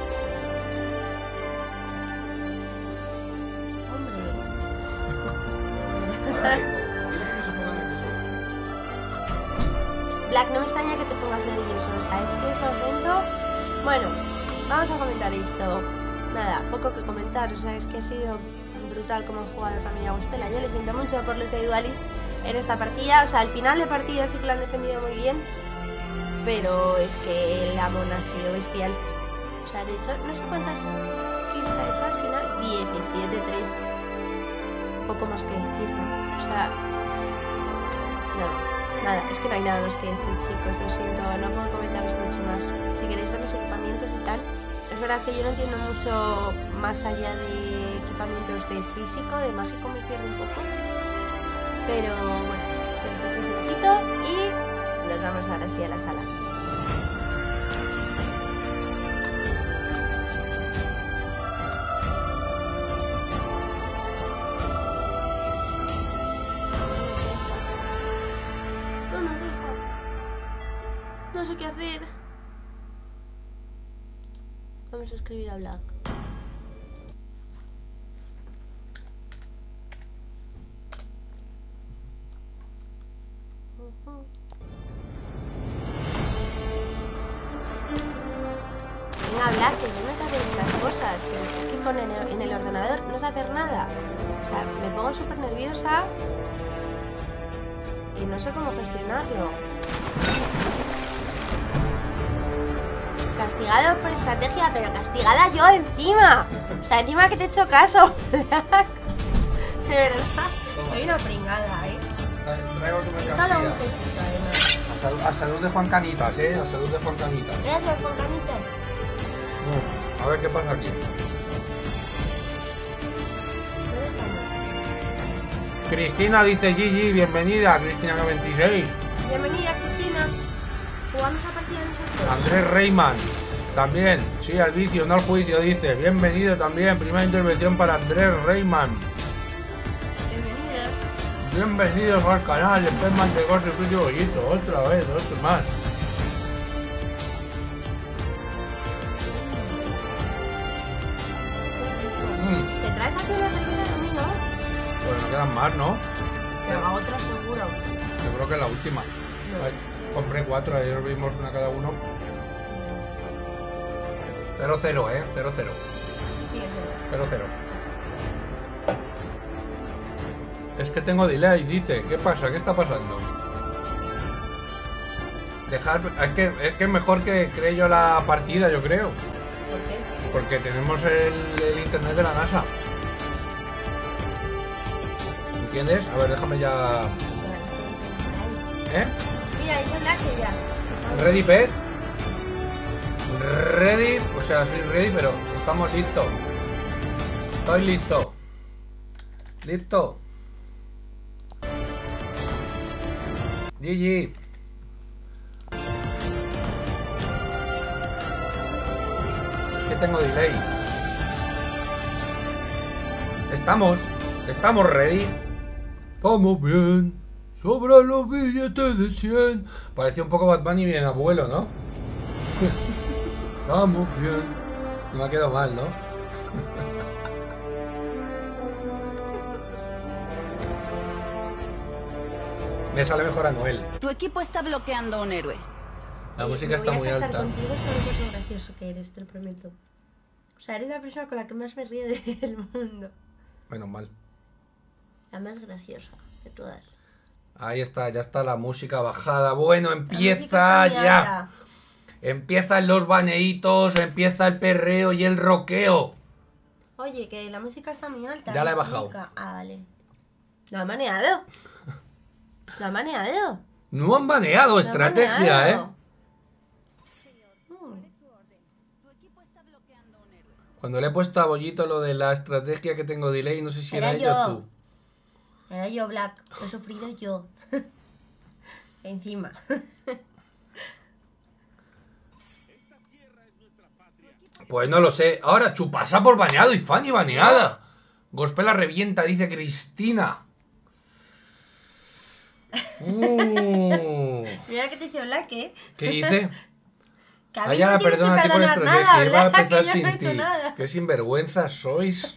Hombre. Vale. Dile que no se ponga nervioso. Black, no me extraña que te pongas nervioso. ¿Sabes que es más lento? Bueno, vamos a comentar esto. Nada, poco que comentar. O sea, es que ha sido brutal como han jugado Familia Gospela. Yo le siento mucho por los de Dualist en esta partida. O sea, al final de partida sí que lo han defendido muy bien. Pero es que el Amon ha sido bestial. O sea, de hecho, no sé cuántas kills ha hecho al final. diecisiete tres. Poco más que decir, ¿no? O sea... No, nada, es que no hay nada más que decir, chicos. Lo siento, no puedo comentaros mucho más. Si queréis ver los equipamientos y tal... Es verdad que yo no entiendo mucho más allá de equipamientos de físico, de mágico me pierdo un poco. Pero bueno, que nos echéis un poquito y nos vamos ahora sí a la sala. No nos deja. No sé qué hacer. Vamos a escribir a Black. Uh-huh. Venga, Black, que no sé hacer estas cosas. Que es que con el, en el ordenador no sé hacer nada. O sea, me pongo súper nerviosa y no sé cómo gestionarlo. Castigado por estrategia, pero castigada yo encima. O sea, encima que te he hecho caso. De verdad. Soy una pringada, ¿eh? Traigo tu Solo un mercancía. pesito, además. A, sal- a salud de Juan Canitas, eh. A salud de Juan Canitas. Gracias, Juanitas. No, a ver qué pasa aquí. ¿Dónde estamos? Cristina dice Gigi, bienvenida, Cristina noventa y seis. Bienvenida, Cristina. Jugamos a partida nosotros. Andrés Reyman, también, sí, al vicio, no al juicio, dice. Bienvenido también, primera intervención para Andrés Reyman. Bienvenidos. Bienvenidos al canal de Pedman de Corte y Bollito, otra vez, otro más. Mm, ¿Te traes aquí una cerveza conmigo? pues no quedan más, ¿no? Pero a otra seguro. Yo creo que es la última. No. Ay, compré cuatro, ayer vimos una cada uno. Cero cero, eh, cero cero. Sí, es verdad. Cero cero. Es que tengo delay, dice. ¿Qué pasa? ¿Qué está pasando? Dejar... Es que es que es mejor que cree yo la partida, yo creo. ¿Por qué? Porque tenemos el, el internet de la NASA. ¿Entiendes? A ver, déjame ya... ¿Eh? Mira, es verdad que ya. Estamos- ¿Ready, pez? Ready, o sea, soy ready, pero estamos listos. Estoy listo. Listo. G G. Que tengo delay. Estamos, estamos ready. Vamos bien. Sobran los billetes de cien. Parecía un poco Bad Bunny bien abuelo, ¿no? Estamos bien. No me ha quedado mal, ¿no? Me sale mejor a Noel. Tu equipo está bloqueando a un héroe. La música está muy alta. Voy a casar contigo solo por lo gracioso que eres, te lo prometo. O sea, eres la persona con la que más me río del mundo. Menos mal. La más graciosa de todas. Ahí está, ya está la música bajada. Bueno, empieza ya. Alta. Empiezan los baneitos, empieza el perreo y el roqueo. Oye, que la música está muy alta. Ya la he ¿eh? bajado. Música. Ah, vale. ¿Lo han baneado? ¿Lo han baneado? No han baneado, ¿Lo han estrategia, baneado? ¿eh? Cuando le he puesto a Bollito lo de la estrategia que tengo delay, no sé si era, Era ella o yo. tú. Era yo, Black. Lo he sufrido yo. Encima. Pues no lo sé. Ahora Chupasa por baneado y Fanny baneada. Gospela revienta, dice Cristina. Uh. Mira que te dice Black, ¿eh? ¿Qué dice? Que a mí Ah, ya no la tienes que perdona a ti por perdonar estrategia. nada, Iba a Black, empezar que yo sin no he hecho ti. nada. Qué sinvergüenza sois.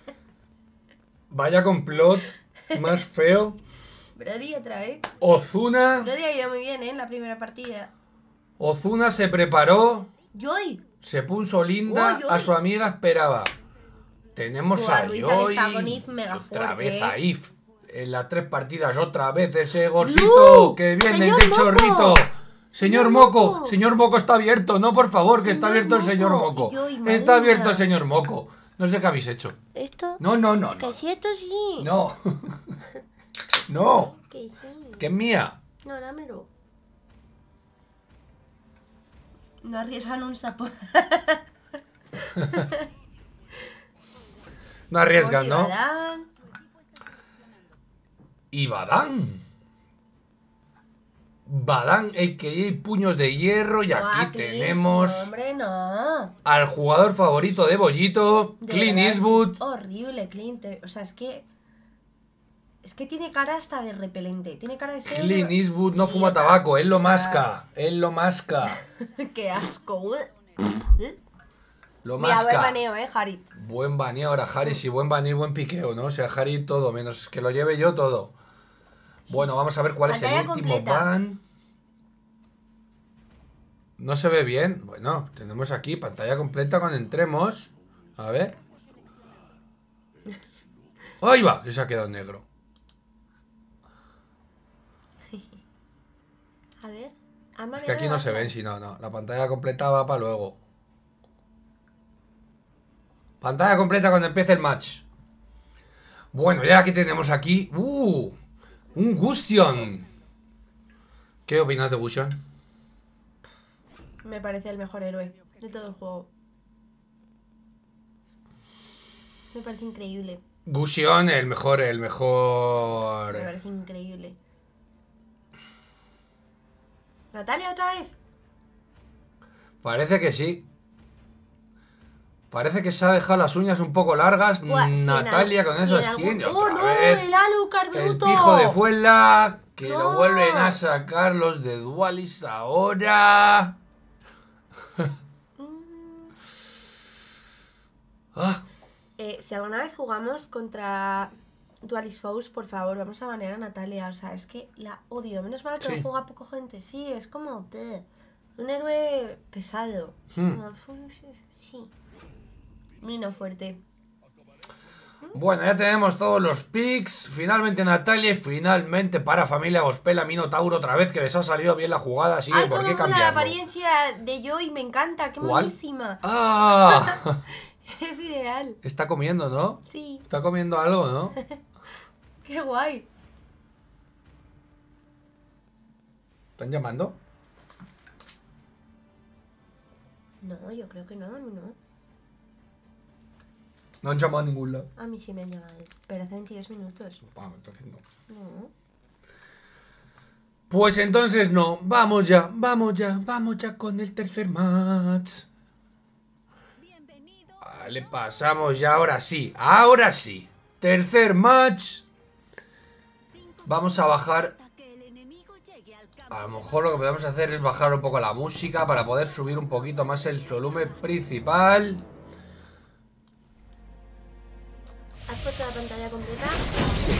Vaya complot más feo. Brody, otra vez. Ozuna. Brody ha ido muy bien, ¿eh? En la primera partida. Ozuna se preparó. Joy. Se puso linda. Uy, uy. A su amiga esperaba. Tenemos Buah, a Ruiz Joy. está con If mega Otra fuerte, vez ¿eh? a If. En las tres partidas otra vez ese gorsito. ¡No! Que viene ¡Señor de Moco! chorrito. Señor ¡Señor Moco, Moco! señor Moco está abierto. No, por favor, que está Señor abierto el señor Moco. Moco. Y yo, y madre Está abierto mía. el señor Moco. No sé qué habéis hecho. ¿Esto? No, no, no, Que no. sí, esto sí. No. No. Que sí. Que es mía. No, dámelo. No arriesgan un sapo. No arriesgan, ¿no? Badán. Y Badán. Badán, a k a. Puños de Hierro. Y aquí Buah, Clint, tenemos no, hombre, no. al jugador favorito de Bollito, De Clint verdad, es que Eastwood. Es horrible, Clint. O sea, es que... Es que tiene cara hasta de repelente. Tiene cara de ser... Clint Eastwood no fuma idiota. tabaco, él lo O sea, masca. Él lo masca. Qué asco. Lo Mira, buen masca. baneo, eh, Harit. Buen baneo ahora, Harry, sí, buen baneo y buen piqueo, ¿no? O sea, Harry todo, menos que lo lleve yo todo. Bueno, vamos a ver cuál es el Pantalla último completa. ban. No se ve bien. Bueno, tenemos aquí pantalla completa cuando entremos. A ver. ¡Ahí va! Que se ha quedado en negro. A ver. Es que aquí no se ven, si no, no. La pantalla completa va para luego. Pantalla completa cuando empiece el match. Bueno, ya aquí tenemos aquí... ¡Uh! Un Gusion. ¿Qué opinas de Gusion? Me parece el mejor héroe de todo el juego. Me parece increíble. Gusion, el mejor, el mejor... Me parece increíble. ¿Natalia otra vez? Parece que sí. Parece que se ha dejado las uñas un poco largas. Buah, sí, Natalia en al- con sí, esos en algún- skins. y ¡Oh, otra no! vez. ¡El Alucard El bruto! pijo de Fuela. Que No. lo vuelven a sacar los de Dualis ahora. Ah, Eh, si alguna vez jugamos contra Dualis Foes, por favor, vamos a banear a Natalia. O sea, es que la odio. Menos mal que Sí. no juega poco gente. Sí, es como... bleh, un héroe pesado. Hmm. Como, sí. Mino fuerte. bueno, ya tenemos todos los picks. Finalmente Natalia y finalmente para familia Gospela Minotauro otra vez, que les ha salido bien la jugada. Así que Ay, ¿por cómo qué mola la cambiarlo? apariencia de Joy, me encanta. Qué ¿Cuál? monísima. ¡Ah! Es ideal. Está comiendo, ¿no? Sí, Está comiendo algo, ¿no? qué guay. ¿Están llamando? No, yo creo que no, a mí no. No han llamado a ningún lado. A mí sí me han llamado. Pero hace veintidós minutos. Vamos, entonces no. No. Pues entonces no. Vamos ya, vamos ya, vamos ya con el tercer match. Vale, pasamos ya, ahora sí. Ahora sí. Tercer match. Vamos a bajar. A lo mejor lo que podemos hacer es bajar un poco la música para poder subir un poquito más el volumen principal. ¿Has puesto la pantalla completa? Sí.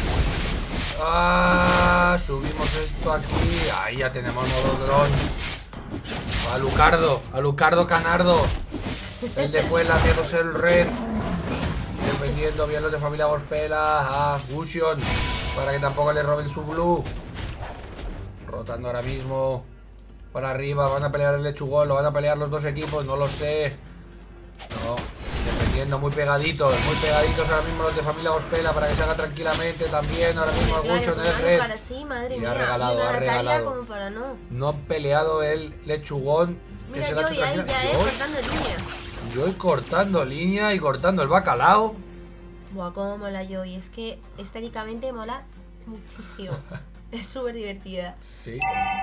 Ah, subimos esto aquí. Ahí ya tenemos modo dron. A Lucardo, a Lucardo Canardo. El de Puebla haciéndose el red. Defendiendo bien los de familia Gospela. A Fusion. Para que tampoco le roben su blue. Rotando ahora mismo. Para arriba. Van a pelear el lechugón. Lo van a pelear los dos equipos. No lo sé. No. Defendiendo muy pegaditos. Muy pegaditos ahora mismo los de familia Gospela. Para que se haga tranquilamente también. Ahora mismo el Fusion en el red. Para sí, madre Y mía. ha regalado, Y una ha Natalia regalado. como para no. No ha peleado el lechugón. Que Mira, se yo la ha hecho ya, tranquila. ya, eh, Yo- cortando línea. Yo voy cortando línea y cortando el bacalao. Buah, cómo mola yo. Y es que estéticamente mola muchísimo. Es súper divertida. Sí.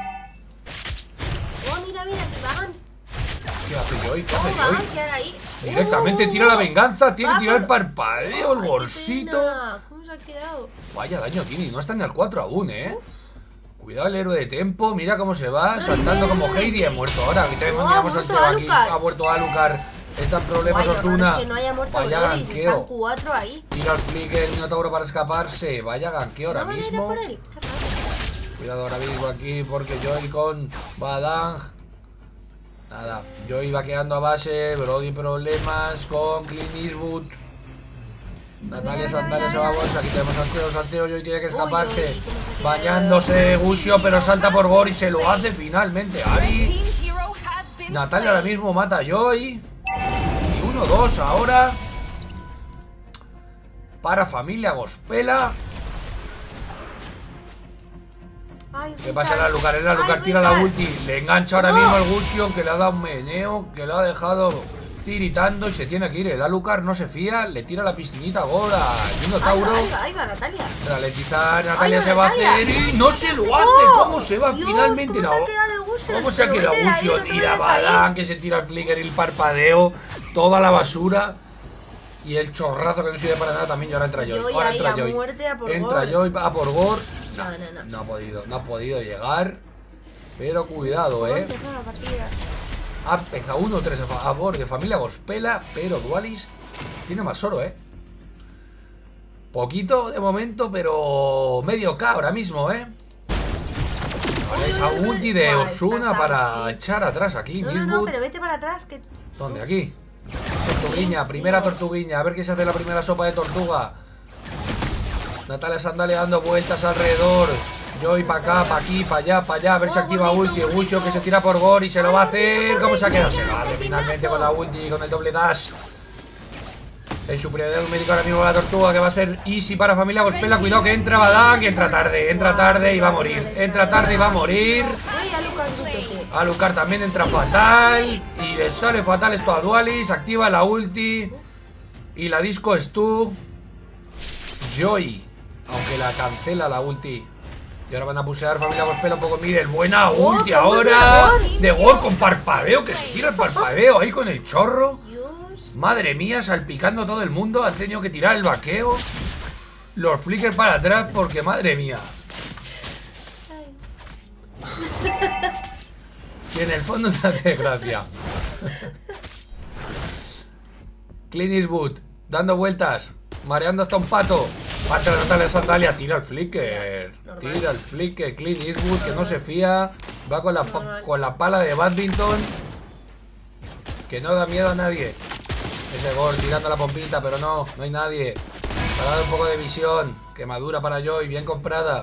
Oh, mira, mira, que vagan. ¿Qué hace Joy? ¿Qué Oh, hace vagan, Joy? quedar ahí. Directamente Uh, tira la venganza. Tiene que va tirar el por- parpadeo, el Ay, qué bolsito. pena. ¿Cómo se ha quedado? Vaya daño tiene. No está ni al cuatro aún, ¿eh? Cuidado el héroe de tempo. Mira cómo se va. Saltando como Heidi. Ha muerto ahora. Aquí también No, ha miramos al muerto Teo aquí. Alucard. Ha muerto Alucard. Está en problemas Guay, lo raro Osuna. es que no haya muerto Vaya Broly, si están ganqueo. cuatro ahí. Tira el flicker, el Minotauro para escaparse. Vaya ganqueo ahora ¿No van a ir a mismo. por él? Qué raro. Cuidado ahora mismo aquí porque Joy con Badang. Nada, Joy va quedando a base. Brody problemas con Clint Eastwood. Natalia Sandales se va a bolsa. Aquí tenemos al Teo, Salteo. Joy tiene que escaparse. Uy, uy, ¿cómo se ha Bañándose Gusio, pero salta por Gor y se lo hace finalmente. Ari. Natalia ahora mismo mata a Joy. Y uno dos ahora. Para familia Gospela. Ay, ¿Qué Richard. pasa en la Lucar? En la Ay, Lucar tira la Richard. ulti. Le engancha ahora No. mismo el Gusion, que le ha dado un meneo, que lo ha dejado tiritando y se tiene que ir. El Alucard no se fía, le tira la piscinita Gora al Minotauro. Ahí va, ahí va, Natalia. Ralentizar, Natalia Ay, se va a Natalia. hacer y no se lo hace. ¡Oh! ¿Cómo se va Dios, finalmente? ¿cómo No. se ha quedado Gusion? ¿Cómo se ha Pero quedado vete de ahí, Gusion? no te Y la vayas ahí. Badán que se tira el flicker y el parpadeo. Toda la basura. Y el chorrazo que no sirve para nada también. Y ahora entra Joy. Joy Ahora ahí entra a Joy. muerte a por Entra Gor. Joy a por Gor. No, no, no. No ha podido, no ha podido llegar. Pero cuidado, eh. Empezó la partida. Ha empezado uno tres a favor de familia Gospela. Pero Dualist tiene más oro, eh. Poquito de momento, pero medio K ahora mismo, eh. Ahora esa ulti de Buah, Osuna está para Santi. echar atrás a Clint No, no, no, Eastwood. pero vete para atrás que... ¿Dónde? Aquí. Tortuguiña, primera tortuguiña. A ver qué se hace la primera sopa de tortuga. Natalia Sandale dando vueltas alrededor. Joy para acá, para aquí, para allá, para allá. A ver si Oh, activa bonito, ulti. bonito. Gusio que se tira por Gor y se lo va a hacer. bonito, ¿Cómo se ha quedado? bonito, Se lo hace asesinato. finalmente con la ulti, con el doble dash. En superioridad numérica ahora mismo la tortuga, que va a ser easy para familia Gospela. Cuidado que entra Badán, que entra tarde, entra tarde y va a morir. Entra tarde y va a morir. Ay, a Lucas Duque. Alucard también entra fatal. Y le sale fatal esto a Dualis. Activa la ulti. Y la disco Stu. Joy. Aunque la cancela la ulti. Y ahora van a pusear familia Gospela un poco. Miren, buena ulti qué ahora. ulti De Gor con parpadeo. Que se tira el parpadeo ahí con el chorro. Dios. Madre mía, salpicando todo el mundo. Ha tenido que tirar el vaqueo. Los flickers para atrás porque madre mía. Y en el fondo te hace gracia. Clint Eastwood dando vueltas, mareando hasta un pato. Pata la Natalia Sandalia, tira el flicker. Tira el flicker. Clint Eastwood que no se fía. Va con la, pa- con la pala de badminton. Que no da miedo a nadie. Ese gol tirando la pompita, pero no, no hay nadie. Para dar un poco de visión. Quemadura para Joy, bien comprada.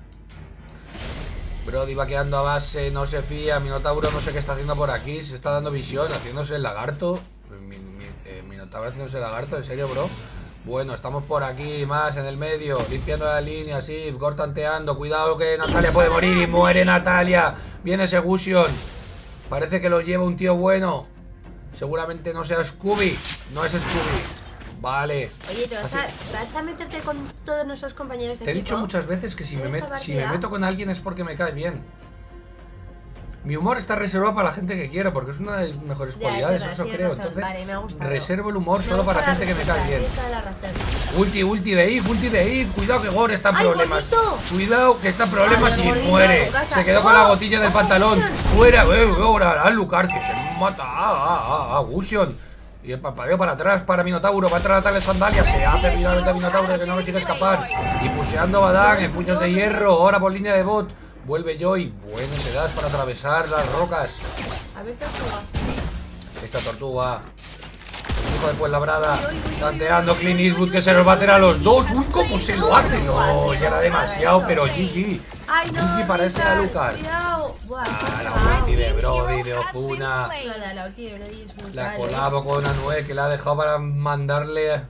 Brody va quedando a base, no se fía. Minotauro no sé qué está haciendo por aquí. Se está dando visión, haciéndose el lagarto. Mi, mi, eh, Minotauro haciéndose el lagarto, ¿en serio, bro? Bueno, estamos por aquí, más en el medio. Limpiando la línea, sí, Gor tanteando. Cuidado que Natalia puede morir y muere Natalia. Viene ese Gusion. Parece que lo lleva un tío bueno. Seguramente no sea Scooby. No es Scooby. Vale. Oye, ¿te vas, a, ¿vas a meterte con todos nuestros compañeros de Te he equipo? dicho muchas veces que si ¿En me, esta met- si me partida? meto con alguien es porque me cae bien. Mi humor está reservado para la gente que quiero, porque es una de mis mejores Ya, cualidades, es eso verdad, creo. tienes razón. Entonces, Vale, me ha gustado. reservo el humor Me solo para gusta gente la que me cae respuesta, bien. tienes toda la razón. Ulti, ulti de Eve, ulti de Eve. Cuidado que Gore está en ¡Ay, problemas. gordito! Cuidado que está en problemas Ay, y gordito, muere. casa. Se quedó con la ¡Oh! gotilla del ¡Oh, pantalón. Gusion! Fuera, eh, ahora a Lucar que se mata. Ah, ah, ah, ah, Gusion. Y el parpadeo para atrás para Minotauro. Va a tratar de sandalia. Se hace finalmente a Minotauro que no me quiere escapar. Y pusheando Badán en puños de hierro. Ahora por línea de bot. Vuelve Joy. Buenas edades para atravesar las rocas. A ver, tortuga. Esta tortuga. Hijo de Fuenlabrada. Tanteando Clint Eastwood que se los va a hacer a los dos. Uy, cómo se lo hace. No, ya era demasiado, pero G G. Ay, no. G G para ese Alucard. Cuidado. Buah, Ah, la wow. ulti de Brody, de Ozuna. La, la ulti de Brody es brutal. La ¿eh? colabo con una nuez que la ha dejado para mandarle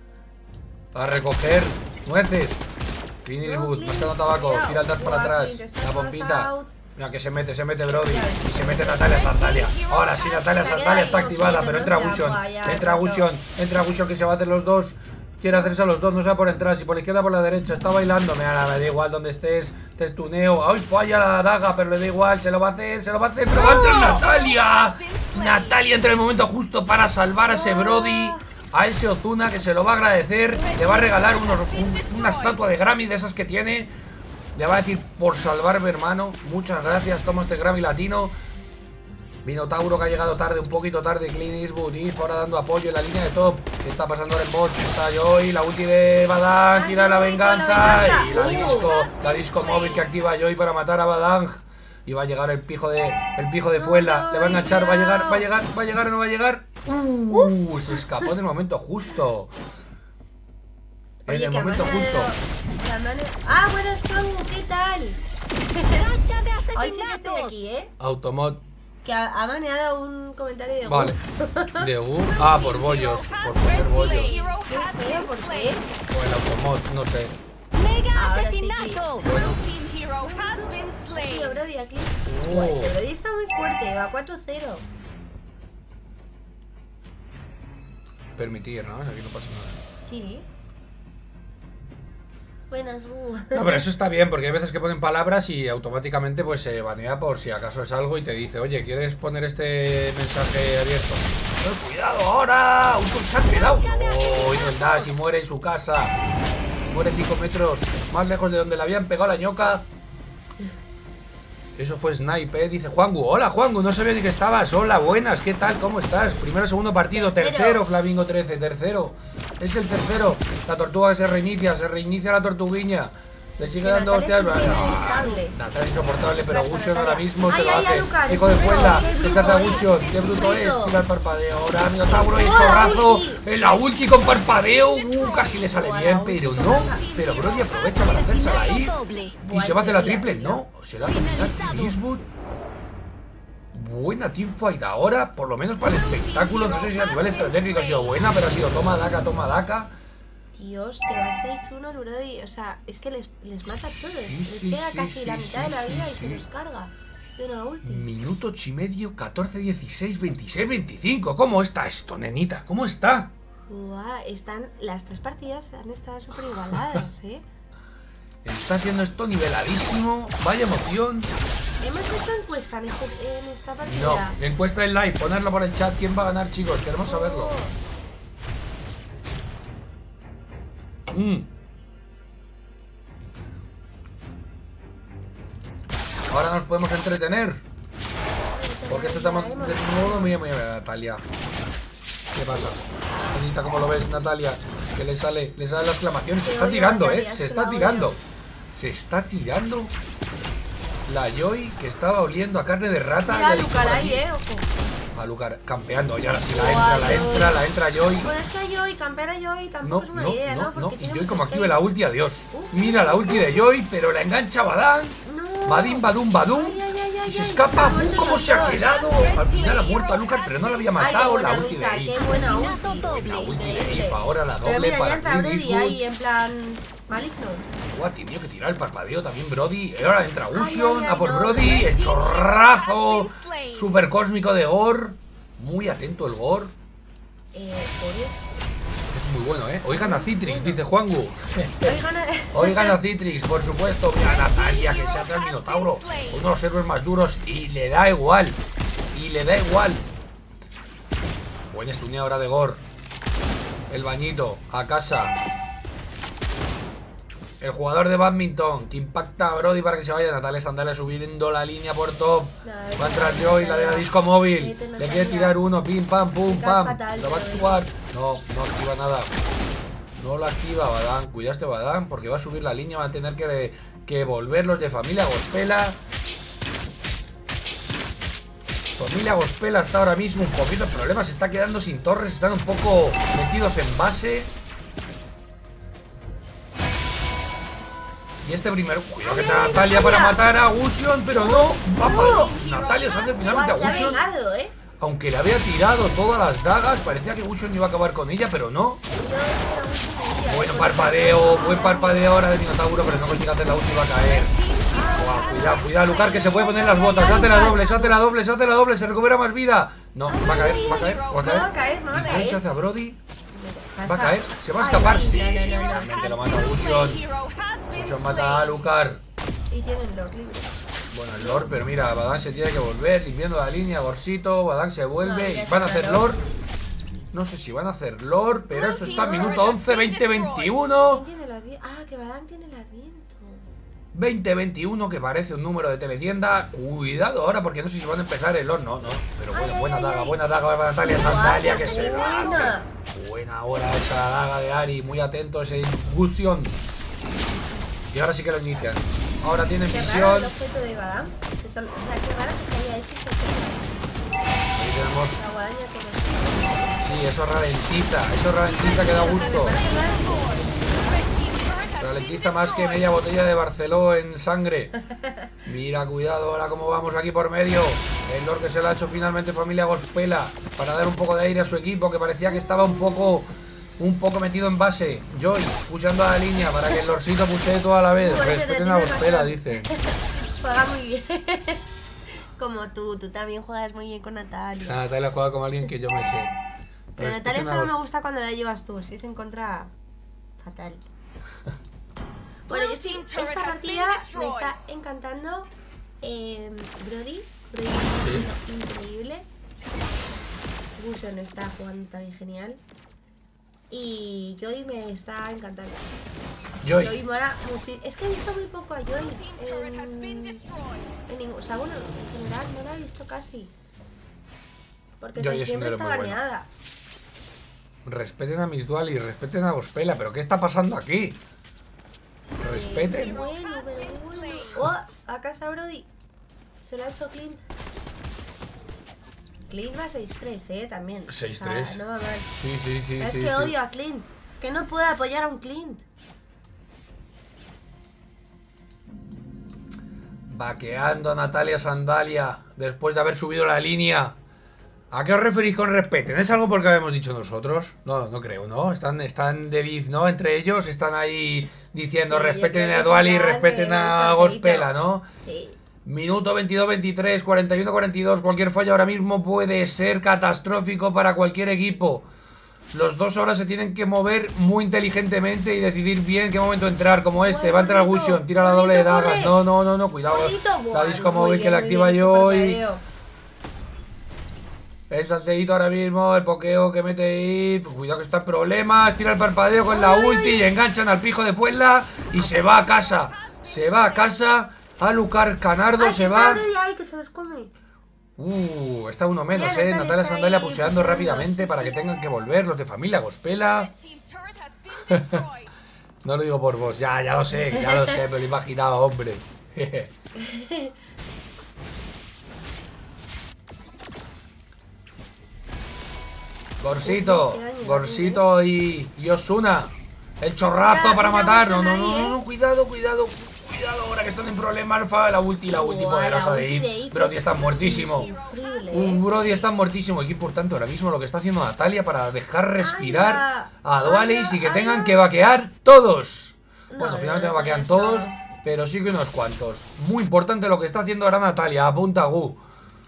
a recoger nueces. Clint Eastwood, Clint, mascando tabaco, cuidado. tira el dash para Buah, atrás. Clint, está La más pompita. out. Mira que se mete, se mete Brody. Y se mete Natalia Sandalia. Ahora sí, Natalia Sandalia está activada, pero entra Gusion. Entra Gusion, entra Gusion que se va a hacer los dos. Quiere hacerse a los dos, no sabe por entrar. Si por la izquierda o por la derecha, está bailando. Me, me da igual donde estés, te estuneo. ¡Ay, falla la daga! Pero le da igual, se lo va a hacer, se lo va a hacer. ¡Pero va a entrar Natalia! Natalia entra en el momento justo para salvar a ese Brody. A ese Ozuna que se lo va a agradecer. Le va a regalar unos, un, una estatua de Grammy de esas que tiene. Le va a decir por salvarme, hermano. Muchas gracias, toma este Grammy latino. Minotauro que ha llegado tarde, un poquito tarde. Clint Eastwood y ahora dando apoyo en la línea de top. ¿Qué está pasando en el bot? Está Joy, la ulti de Badang, tira la venganza. Y la disco, la disco móvil que activa Joy para matar a Badang. Y va a llegar el pijo de el pijo de Fuela. Le va a enganchar, va a llegar, va a llegar, va a llegar o no va a llegar. Uh, se escapó en el momento justo. En Oye, el que momento ha justo. manejado- la mane- Ah, buenas, Franco, ¿qué tal? ¡Racha de Hoy sí que estoy asesinatos! aquí, ¿eh? Automod. Que ha, ha baneado un comentario de Vale. Gus. De U. Ah, por bollos. Por poner bollos. ¿Qué feo? ¿Por qué? O el automod, no sé. ¡Mega Ahora sí, asesinato! Tío, Brody, aquí. Oh. Buah, este Brody está muy fuerte, va cuatro cero. Permitir, ¿no? Aquí no pasa nada. Sí. Buenas, Gus. No, pero eso está bien, porque hay veces que ponen palabras y automáticamente pues se banea por si acaso es algo y te dice, oye, ¿quieres poner este mensaje abierto? ¡Eh, cuidado ahora! ¡Un se ha quedado! ¡Oh! Y no el dash y muere en su casa. Muere cinco metros más lejos de donde le habían pegado la ñoca. Eso fue Snipe, ¿eh? Dice Juangu. Hola, Juangu, no sabía ni que estabas. Hola, buenas, ¿qué tal? ¿Cómo estás? Primero, segundo partido, tercero, tercero Flamingo trece, tercero. Es el tercero. La tortuga se reinicia, se reinicia la tortuguiña. Le sigue dando hostias. insoportable. Natalia es insoportable, pero Pasa, Gusion Natalia. ahora mismo se Ay, lo ay, hace. Alucard, Hijo de qué Fuela, bruto, qué se hace a bruto Gusion. es, Qué bruto qué es. bruto. Tira el parpadeo. Ahora Minotauro y el ¡Oh, la chorrazo. ulti! En la ulti con parpadeo. Uh, casi le sale bien, pero no. Pero Brody aprovecha para hacérsela ahí. Y se va a hacer la triple. No, se la hace Eastwood. Buena teamfight ahora, por lo menos para el espectáculo. No sé si a nivel estratégico ha sido buena, pero ha sido toma daca, toma daca. Dios, que va seis uno el Brody. O sea, es que les, les mata a todos. Les sí, queda sí, casi sí, la sí, mitad de la sí, vida sí. y se los carga. De una ulti. Minuto ocho y medio, catorce, dieciséis, veintiséis, veinticinco. ¿Cómo está esto, nenita? ¿Cómo está? Guau, están. Las tres partidas han estado súper igualadas, ¿eh? Está siendo esto niveladísimo. Vaya emoción. Hemos hecho encuesta en, este, en esta partida. No, encuesta en live, ponerlo por el chat. ¿Quién va a ganar, chicos? Queremos saberlo. Mm. Ahora nos podemos entretener. Porque esto estamos de nuevo muy muy bien, Natalia. ¿Qué pasa? Bonita, ¿cómo lo ves, Natalia? Que le sale, le sale la exclamación. Se está tirando, eh. Se está tirando. Se está tirando. La Joy que estaba oliendo a carne de rata. Mira a ya ha dicho Lucar por ahí, aquí. eh, ojo. A Lucar campeando. Y ahora sí la entra, la entra, la entra Joy. Bueno, es que Joy, campear a Joy tampoco No, es una no, idea, ¿no? no, no. Porque Y tiene Joy mucho como active stake. la ulti, adiós. Uf. Mira la ulti de Joy, pero la engancha Badán. No. Badín, badum, badum. Ay, ay, ay, ay, Y se ay. escapa. Vamos, ¡Uh, cómo se ha nosotros. quedado! Al final ha muerto a Lucar, pero no la había Ay, qué matado. buena La ulti de ulti, Eve. qué buena ulti. La ulti de Eve, ahora la Pero doble mira, ya para entra Clint Brody Eastwood. ahí en plan maligno. Buah, tenía que tirar el parpadeo también Brody. Y ahora entra Ay, Gusion, ay, a ay, por no. Brody, el chorrazo super cósmico de Gore. Muy atento el Gore. Eh, ¿eres? Es muy bueno, ¿eh? Hoy gana Citrix, dice Juangu. Hoy gana... Hoy gana Citrix, por supuesto. Mira, Natalia, que se hace el Minotauro. Uno de los héroes más duros y le da igual. Y le da igual. Buen estuneo ahora de Gore. El bañito, a casa. El jugador de badminton que impacta a Brody para que se vaya. Natalia Sandalia subiendo la línea por top. Va a entrar Joy, la de la disco móvil. Le quiere tirar uno, pim, pam, pum, pam. Lo va a activar. No, no activa nada. No lo activa Badán. Cuida este Badán porque va a subir la línea. Va a tener que, que volver los de familia Gospela. Familia Gospela está ahora mismo un poquito de problemas. Se está quedando sin torres. Están un poco metidos en base. Y este primero, cuidado que está Natalia para matar a Gusion, pero no, va para Natalia se hace finalmente a Gusion. ¿eh? Aunque le había tirado todas las dagas, parecía que Gusion iba a acabar con ella, pero no. Bueno, parpadeo, buen parpadeo ahora de Minotauro, pero no consigue hacer la última a caer. Wow, cuidado, cuidado, Lucar, que se puede poner las botas. Hace la doble, se hace la doble, se hace la doble, se recupera más vida. No, va a caer, va a caer, va a caer. No va a caer, no va a caer. Se hace a Brody. Va a caer, se va a escapar, sí. Finalmente lo mata a Gusion. Gusion mata a Lucar. Y tienen Lord libre. Bueno, el Lord, pero mira, Badán se tiene que volver, limpiando la línea, Gorsito, Badán se vuelve y van a hacer Lord. No sé si van a hacer Lord, pero esto está minuto once, veinte, veintiuno. Ah, que Badán tiene el Adviento. veinte veintiuno, que parece un número de teletienda. Cuidado ahora, porque no sé si van a empezar el Lord. No, no, pero bueno, buena daga, buena daga para Natalia Sandalia, que se va. Buena hora esa daga de Ari, muy atento ese Gusion. Y ahora sí que lo inician. Ahora tienen qué visión. Raro el objeto de Badán. Que son, o sea, qué raro que se haya hecho ese objeto. Ahí tenemos. La guadaña como... Sí, eso ralentiza, eso ralentiza que da gusto. Ralentiza más que media botella de Barceló en sangre. Mira, cuidado ahora cómo vamos aquí por medio. El Lord que se lo ha hecho finalmente familia Gospela para dar un poco de aire a su equipo, que parecía que estaba un poco un poco metido en base. Joy, pushando a la línea para que el Lordcito pushee toda la vez. Respeten a Gospela, dice. Juega muy bien. Como tú, tú también juegas muy bien con Natalia. O sea, Natalia juega como alguien que yo me sé. Pero Natalia solo me gusta cuando la llevas tú, si se encuentra fatal. Bueno, yo estoy, esta partida me está encantando. eh, Brody, Brody sí. Increíble. Gusion está jugando también genial. Y Joy me está encantando. Joy. Joy mola mucho. Es que he visto muy poco a Joy en, en ningún, o sea, bueno, en general no la he visto casi. Porque Joy siempre está baneada. Bueno. Respeten a Miss Dual y respeten a Gospela. ¿Pero qué está pasando aquí? Respeten. Eh, bueno, pero bueno. Oh, a casa Brody. Se lo ha hecho Clint. Clint va seis tres, eh, también. seis tres. O sea, no va mal. Sí, sí, sí. Es sí, que sí. odio a Clint. Es que no puedo apoyar a un Clint. Vaqueando a Natalia Sandalia después de haber subido la línea. ¿A qué os referís con respeten? ¿Es algo porque habíamos dicho nosotros? No, no creo, ¿no? Están, están de beef, ¿no? Entre ellos están ahí diciendo Sí, respeten a Dual y respeten a Gospela, ¿no? Sí. Minuto veintidós veintitrés, cuarenta y uno cuarenta y dos. Cualquier fallo ahora mismo puede ser catastrófico para cualquier equipo. Los dos ahora se tienen que mover muy inteligentemente y decidir bien en qué momento entrar, como este. Va a entrar Gusion, tira la doble de dagas. No, no, no, no, cuidado. La disco móvil que la activa yo y... El salseíto ahora mismo, el pokeo que mete ahí. Cuidado que está en problemas. Tira el parpadeo con la ulti y enganchan al pijo de Fuenla. Y se va a casa. Se va a casa. A Lucar Canardo se va. Ay, que se los come. Uh, está uno menos, Mira, eh. Natalia Natalia está Sandalia ahí puseando puseando, rápidamente sí, para sí. que tengan que volver los de familia Gospela. No lo digo por vos, ya, ya lo sé, ya lo sé, me lo he imaginado, hombre. Gorsito, Gorsito y, y Osuna. El chorrazo Mira, para mira, matar. No, Osuna no, no, ahí, no, no, eh. cuidado, cuidado. Cuidado ahora que están en problemas. Alfa, la ulti, la ulti Buah, poderosa la de ulti de Eve. Eve Brody es está muertísimo. insufrible, eh. Un Brody está muertísimo. Qué importante ahora mismo lo que está haciendo Natalia para dejar respirar va. a Dualis Ahí y que va, tengan ahí que va. vaquear todos. No, Bueno, no, finalmente no, no vaquean no. todos, pero sí que unos cuantos. Muy importante lo que está haciendo ahora Natalia. Apunta Gu.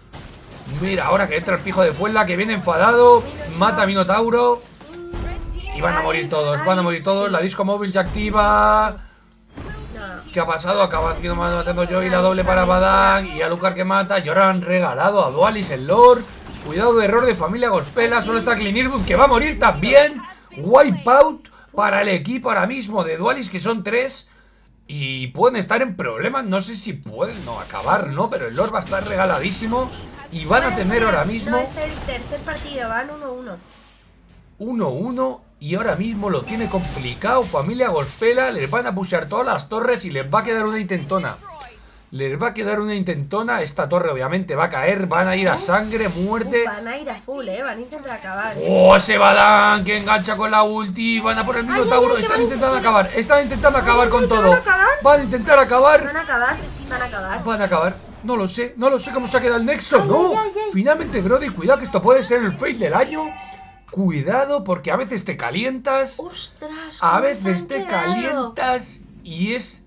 Mira, ahora que entra el pijo de Puebla, que viene enfadado, mata a Minotauro. Y van a morir todos, van a morir todos. La disco móvil se activa. ¿Qué ha pasado? Acaba haciendo matando yo y la doble para Badán. Y Alucard que mata. Y ahora han regalado a Dualis el Lord. Cuidado de error de familia Gospela. Solo está Clint Eastwood que va a morir también. Wipeout para el equipo ahora mismo de Dualis, que son tres. Y pueden estar en problemas. No sé si pueden no acabar, ¿no? Pero el Lord va a estar regaladísimo. Y van a tener ahora mismo No, es el tercer partido, van uno uno. uno uno. Y ahora mismo lo tiene complicado familia Gospela. Les van a pushar todas las torres y les va a quedar una intentona. Les va a quedar una intentona. Esta torre obviamente va a caer. Van a ir a sangre, muerte. Uf, van a ir a full, eh. Van a intentar acabar. Oh, ese Badán que engancha con la ulti. Van a por el Minotauro. Están intentando acabar. Están intentando acabar con todo. Van a intentar acabar. Van a acabar, van a acabar. Van a acabar. No lo sé. No lo sé cómo se ha quedado el Nexo. No. Finalmente, Brody, cuidado que esto puede ser el fail del año. Cuidado porque a veces te calientas. Ostras, a veces te calientas y es...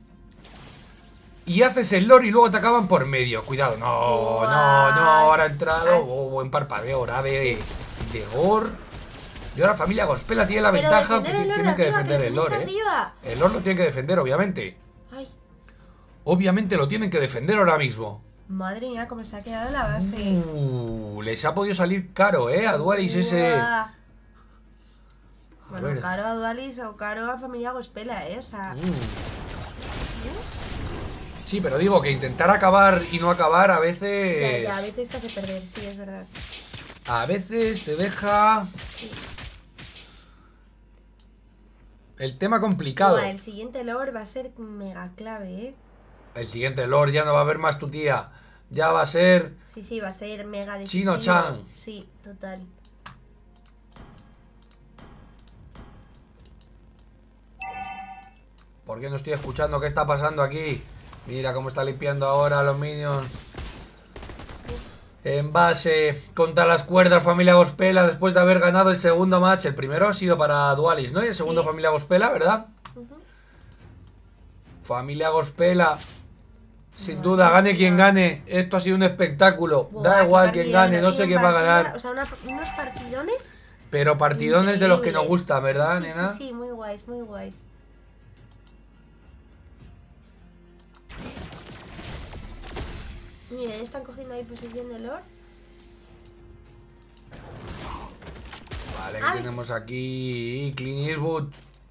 Y haces el lore y luego te acaban por medio. Cuidado, no, no, no, ahora ha entrado. Oh, buen parpadeo ahora de, de Gore. Y ahora familia Gospela tiene la Pero ventaja que defender el tienen que Lord defender arriba, el que lo lore. tenéis arriba. ¿eh? El lore lo tiene que defender, obviamente. Ay, Obviamente lo tienen que defender ahora mismo. madre mía, cómo se ha quedado la base. Uh, les ha podido salir caro, ¿eh? A Dualis ese... Buah. Bueno, ver. caro a Dualis o caro a familia Gospela, eh. O sea, Sí, pero digo que intentar acabar y no acabar a veces... ya, ya, a veces te hace perder, sí, es verdad. A veces te deja... Sí. El tema complicado. Buah, el siguiente Lord va a ser mega clave, eh. El siguiente Lord ya no va a haber más tu tía. Ya va a ser... Sí, sí, va a ser mega decisivo. Chino-chan. Sí, total. ¿Por qué no estoy escuchando qué está pasando aquí? Mira cómo está limpiando ahora los minions. En base contra las cuerdas familia Gospela después de haber ganado el segundo match. El primero ha sido para Dualis, ¿no? Y el segundo Sí. familia Gospela, ¿verdad? Uh-huh. Familia Gospela. Sin duda, gane quien gane. Esto ha sido un espectáculo. Buah, Da qué igual quien partidón, gane, ha no sido sé un quién va a partida- ganar. O sea, una- unos partidones. Pero partidones de los que nos increíbles. gustan, ¿verdad, Sí, sí, nena? Sí, sí, muy guays, muy guays. Mira, ya están cogiendo ahí posición de Lord. Vale, que Ay. tenemos aquí Clint Eastwood.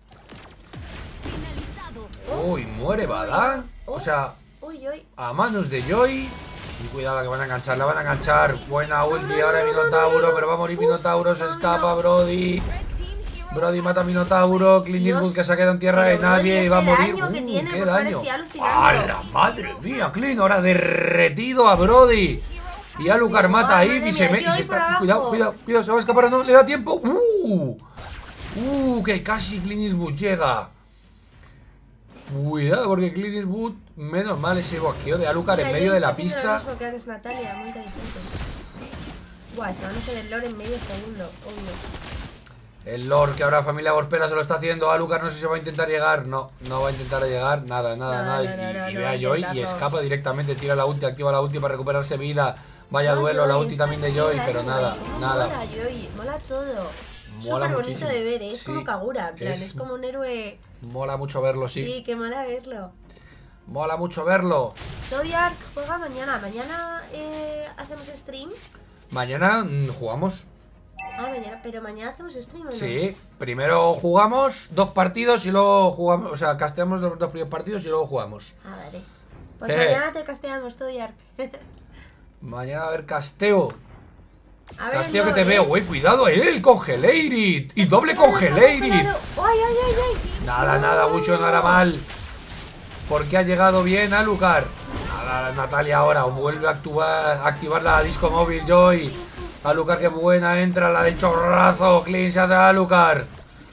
Finalizado. Uy, muere Badán. O sea, Uy, uy. a manos de Joy. Y cuidado que van a enganchar, la van a enganchar. Buena ulti ahora de Minotauro, pero va a morir Minotauro, se escapa Brody. Brody mata a Minotauro, Clint Dios. Eastwood que se ha quedado en tierra de Pero Brody, nadie y ese va a morir. daño que Uh, tiene, qué por favor, daño. estoy alucinando. ¡A la madre mía! Clint ahora derretido a Brody. Y Alucard mata a Madre Eve y se mía, me... y Joy se por está, abajo. cuidado, cuidado, cuidado, se va a escapar, no le da tiempo. ¡Uh! ¡Uh! Que casi Clint Eastwood llega. Cuidado, porque Clint Eastwood, menos mal ese boqueo de Alucard en Mira, medio Joy de la está haciendo pista. lo mismo que haces, Natalia, muy inteligente. Buah, se van a hacer el Lord en medio segundo. Obvio. El Lord que ahora familia Gospela se lo está haciendo. Alucard no sé si va a intentar llegar. No, no va a intentar llegar. Nada, nada, No, nada. no, no, y no, y no ve va a a Joy y intentarlo. escapa directamente. Tira la ulti, activa la ulti para recuperarse vida. Vaya Ay, duelo, la Joy, ulti está también de muy Joy, bien, pero Joy. nada, Cómo nada. Mola Joy, mola todo. Mola Súper bonito muchísimo. de ver, ¿eh? Es Sí, como Kagura, en plan, es, es- como un héroe. Mola mucho verlo, sí. Sí, que mola verlo. Mola mucho verlo. Zodiac juega mañana. Mañana eh, hacemos stream. Mañana mm, jugamos. Ah, mañana, pero mañana hacemos stream, ¿o no? Sí, primero jugamos dos partidos y luego jugamos. O sea, casteamos los dos primeros partidos y luego jugamos. Ah, vale. Pues Eh. mañana te casteamos, Zodiac. Mañana va a haber casteo. A ver, Casteo que no, te ¿eh? veo, güey, cuidado, eh, el Congelated. Y doble Congelated. ¡Ay, ay, ay, ay! Nada, nada, mucho no hará mal. Porque ha llegado bien Alucard. Nada, Natalia ahora vuelve a actuar, a activar la disco móvil Joy. Alucard, qué buena, entra la del chorrazo. Clean se hace a Alucard.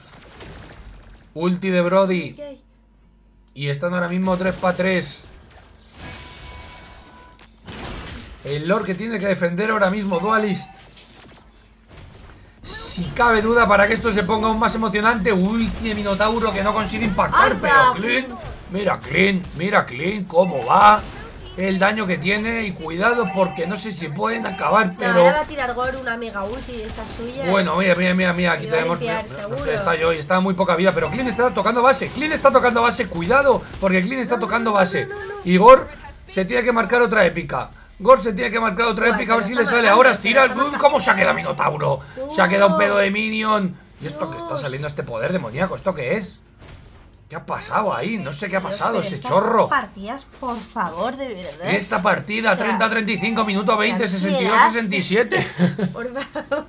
Ulti de Brody. Ay, ay. Y están ahora mismo tres para tres. El Lord que tiene que defender ahora mismo Dualist. Si cabe duda para que esto se ponga aún más emocionante. Ulti de Minotauro que no consigue impactar. ¡Anda! Pero Clint, mira Clint, mira Clint cómo va. el daño que tiene. Y cuidado porque no sé si pueden acabar, pero... No, ahora va a tirar Gore una mega ulti de esas suyas. Bueno, mira, mira, mira, mira, aquí Y va a tenemos... limpiar, no seguro. sé, está Joy, está muy poca vida, pero Clean está tocando base. Clean está tocando base, cuidado, porque Clean está No, no, tocando no, base. no, no, no. Y Gore se tiene que marcar otra épica. Gore se tiene que marcar otra Buah, épica, a ver se si lo le está sale. marcando, Ahora se lo tira el está Groot. marcando. ¿Cómo se ha quedado Minotauro? Se ha quedado un pedo de minion. ¿Y esto que está Dios. saliendo este poder demoníaco? ¿Esto qué es? ¿Qué ha pasado ahí? No sé qué ha Dios, pasado, pero ese estas chorro. partidas, por favor, de verdad. Esta partida, O sea, treinta a treinta y cinco, minuto veinte, qué sesenta y dos, ansiedad. sesenta y siete. Por favor.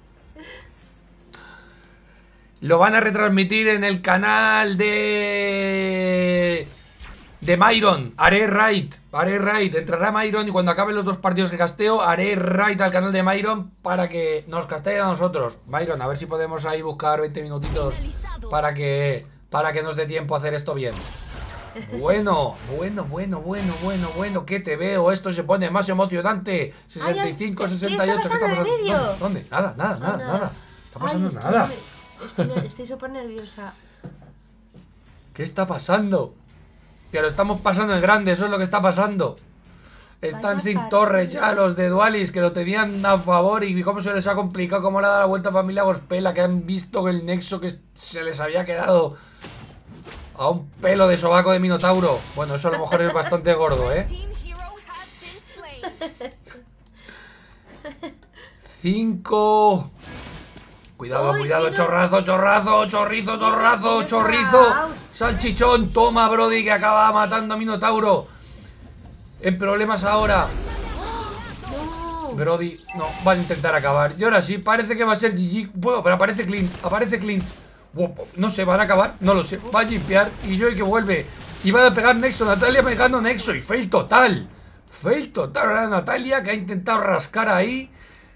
Lo van a retransmitir en el canal de... De Myron. Haré raid. Haré raid. Entrará Myron y cuando acaben los dos partidos que casteo, haré raid al canal de Myron para que nos castee a nosotros. Myron, a ver si podemos ahí buscar veinte minutitos para que, para que nos dé tiempo a hacer esto bien. Bueno, bueno, bueno, bueno, bueno, bueno. ¿Qué te veo? Esto se pone más emocionante. sesenta y cinco, Ay, ay, ¿qué sesenta y ocho. está pasando en el medio? ¿Dónde? ¿Dónde? Nada, nada, nada, Nada. nada. Está pasando Ay, nada. Estoy, estoy, estoy súper nerviosa. ¿Qué está pasando? Que lo estamos pasando en grande, eso es lo que está pasando. Están Vaya sin partido. torres ya los de Dualis, que lo tenían a favor. Y cómo se les ha complicado, cómo le ha dado la vuelta a familia Gospela, que han visto el nexo que se les había quedado a un pelo de sobaco de Minotauro. Bueno, eso a lo mejor es bastante gordo, ¿eh? Cinco. Cuidado, Uy, cuidado, mira. chorrazo, chorrazo, chorrizo, chorrazo, mira, chorrizo. ouch. Salchichón, toma, Brody, que acaba matando a Minotauro. En problemas ahora. No. Brody, no, va a intentar acabar. Y ahora sí, parece que va a ser G G. Bueno, pero aparece Clint, aparece Clint. Wow, no sé, ¿van a acabar? No lo sé. Va a limpiar y Joy que vuelve. Y va a pegar Nexo, Natalia pegando Nexo. Y fail total. Fail total ahora Natalia, que ha intentado rascar ahí.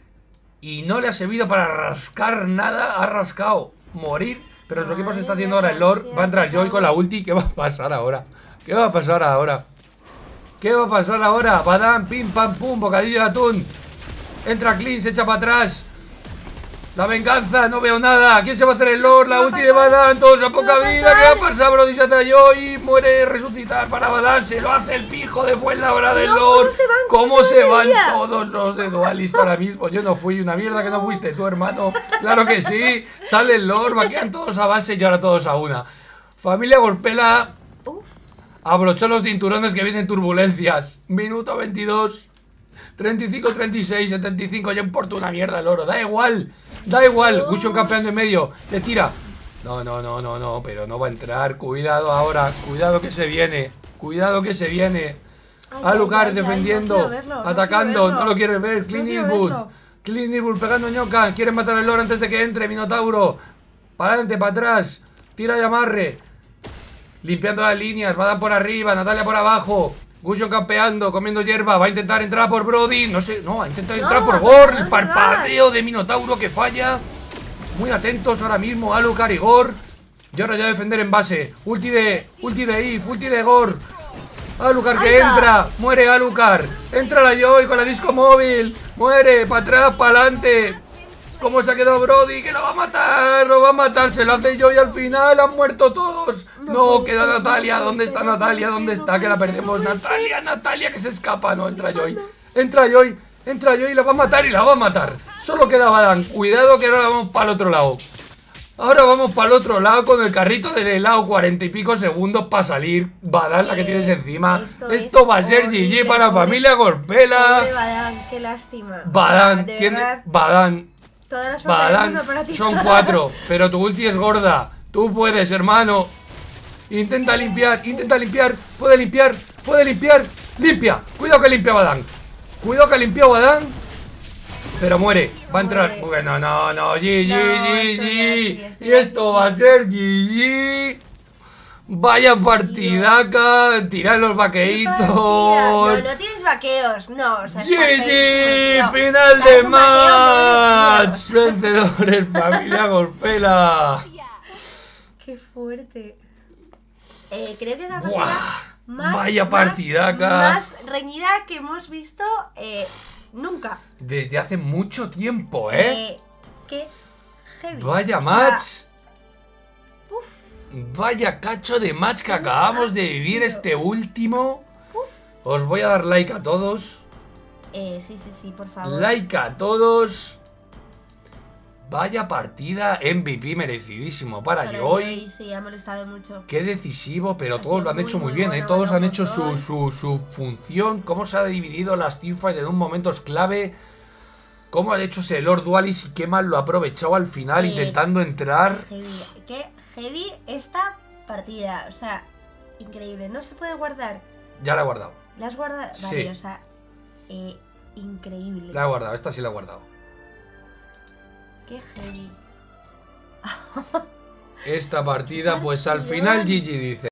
Y no le ha servido para rascar nada. Ha rascado morir. Pero su equipo se está haciendo ahora el lore. Va a entrar Joy con la ulti. ¿Qué va a pasar ahora? ¿Qué va a pasar ahora? ¿Qué va a pasar ahora? Badam, pim, pam, pum, bocadillo de atún. Entra Clean, se echa para atrás. La venganza, no veo nada. ¿Quién se va a hacer el lore? La ulti de Badam, todos a poca vida. ¿Qué va a pasar? Brody se hace Joy. Muere resucitar para Badam. Se lo hace el pijo de Fuenlabrada del Dios, lore. ¿cómo se van? ¿Cómo ¿Cómo se se van veía? todos los de Dualis ahora mismo? Yo no fui, una mierda que no fuiste tú, hermano. Claro que sí. Sale el lore, vaquean todos a base y ahora todos a una. Familia Gospela abrochó los cinturones que vienen turbulencias. Minuto veintidós. treinta y cinco, treinta y seis, setenta y cinco. Ya importa una mierda el oro. Da igual. Da igual. Gushon campeando en medio. Le tira. No, no, no, no, no. Pero no va a entrar. Cuidado ahora. Cuidado que se viene. Cuidado que se viene. Ay, Alucard ay, ay, ay, defendiendo. no quiero verlo, no atacando. quiero verlo. No lo quiere ver. Clint quiero Eastwood. verlo. Clint Eastwood pegando ñoca. Quieren matar el lore antes de que entre. Minotauro. Para adelante, para atrás. Tira de amarre. Limpiando las líneas, va a dar por arriba, Natalia por abajo. Gushon campeando, comiendo hierba. Va a intentar entrar por Brody. No sé, no, va a intentar entrar No, por ¿pero Gore. dónde El parpadeo de Minotauro que falla. Muy atentos ahora mismo, Alucard y Gore. Y ahora ya defender en base. Ulti de, ulti de If, ulti de Gore. Alucard que Ahí va. entra. Muere Alucard. Entra la Joy con la disco móvil. Muere, para atrás, para adelante. ¿Cómo se ha quedado Brody? Que lo va a matar, lo va a matar, se lo hace Joy al final, han muerto todos. No, No queda puede ser, Natalia, no ¿dónde puede está ser, no Natalia? puede ¿Dónde ser, está? no Que la puede ser, perdemos. no puede Natalia, Natalia que se escapa, no, entra Joy. Entra Joy, entra Joy, la va a matar y la va a matar. Solo queda Badam, cuidado que ahora vamos para el otro lado. Ahora vamos para el otro lado con el carrito del helado, cuarenta y pico segundos para salir. Badam la que tienes encima. Esto Esto es va a ser G horrible, G para pobre- familia Gospela. Pobre Badam, qué lástima. O Badam, sea, de tiene. verdad, Badam. toda la suerte del Badam, mundo para ti. son cuatro, pero tu ulti es gorda. Tú puedes, hermano. Intenta limpiar, intenta limpiar. Puede limpiar, puede limpiar. Limpia, cuidado que limpia Badam. Cuidado que limpia Badam. Pero muere, va a entrar. Muere. Bueno, no, no, G G, No, G esto ya G. sí, esto Y ya esto sí. va a ser G G. Vaya partidaca. Tirar los Qué vaqueitos. partida. No, no tienes vaqueos, no. O sea, es G parte- G, no. final Estás de un vaqueo, match. Vencedores, familia Gospela. Qué fuerte. Eh, creo que es la Buah, partida más, vaya más- partidaca. más reñida que hemos visto eh, nunca. Desde hace mucho tiempo, ¿eh? Eh, qué heavy. Vaya O sea, match. uf, Vaya cacho de match que acabamos de vivir tío. este último. Os voy a dar like a todos. Eh, sí, sí, sí, por favor. Like a todos. Vaya partida, M V P merecidísimo para, Para Joy. Sí, ha molestado mucho. Qué decisivo, pero Ha todos sido lo han muy, hecho muy muy bien, buena, ¿eh? Todos vale, han un hecho su, montón. su, su función. Cómo se ha dividido las teamfights en un momentos clave. Cómo ha hecho ese Lord Dualis y qué mal lo ha aprovechado al final Eh, intentando entrar. Heavy. Qué heavy esta partida. O sea, increíble. No se puede guardar. Ya la he guardado. ¿La has guardado? Sí. Vale, o sea, eh, increíble. La he guardado, esta sí la he guardado. Qué heavy. Esta partida, pues al partidón. final G G dice.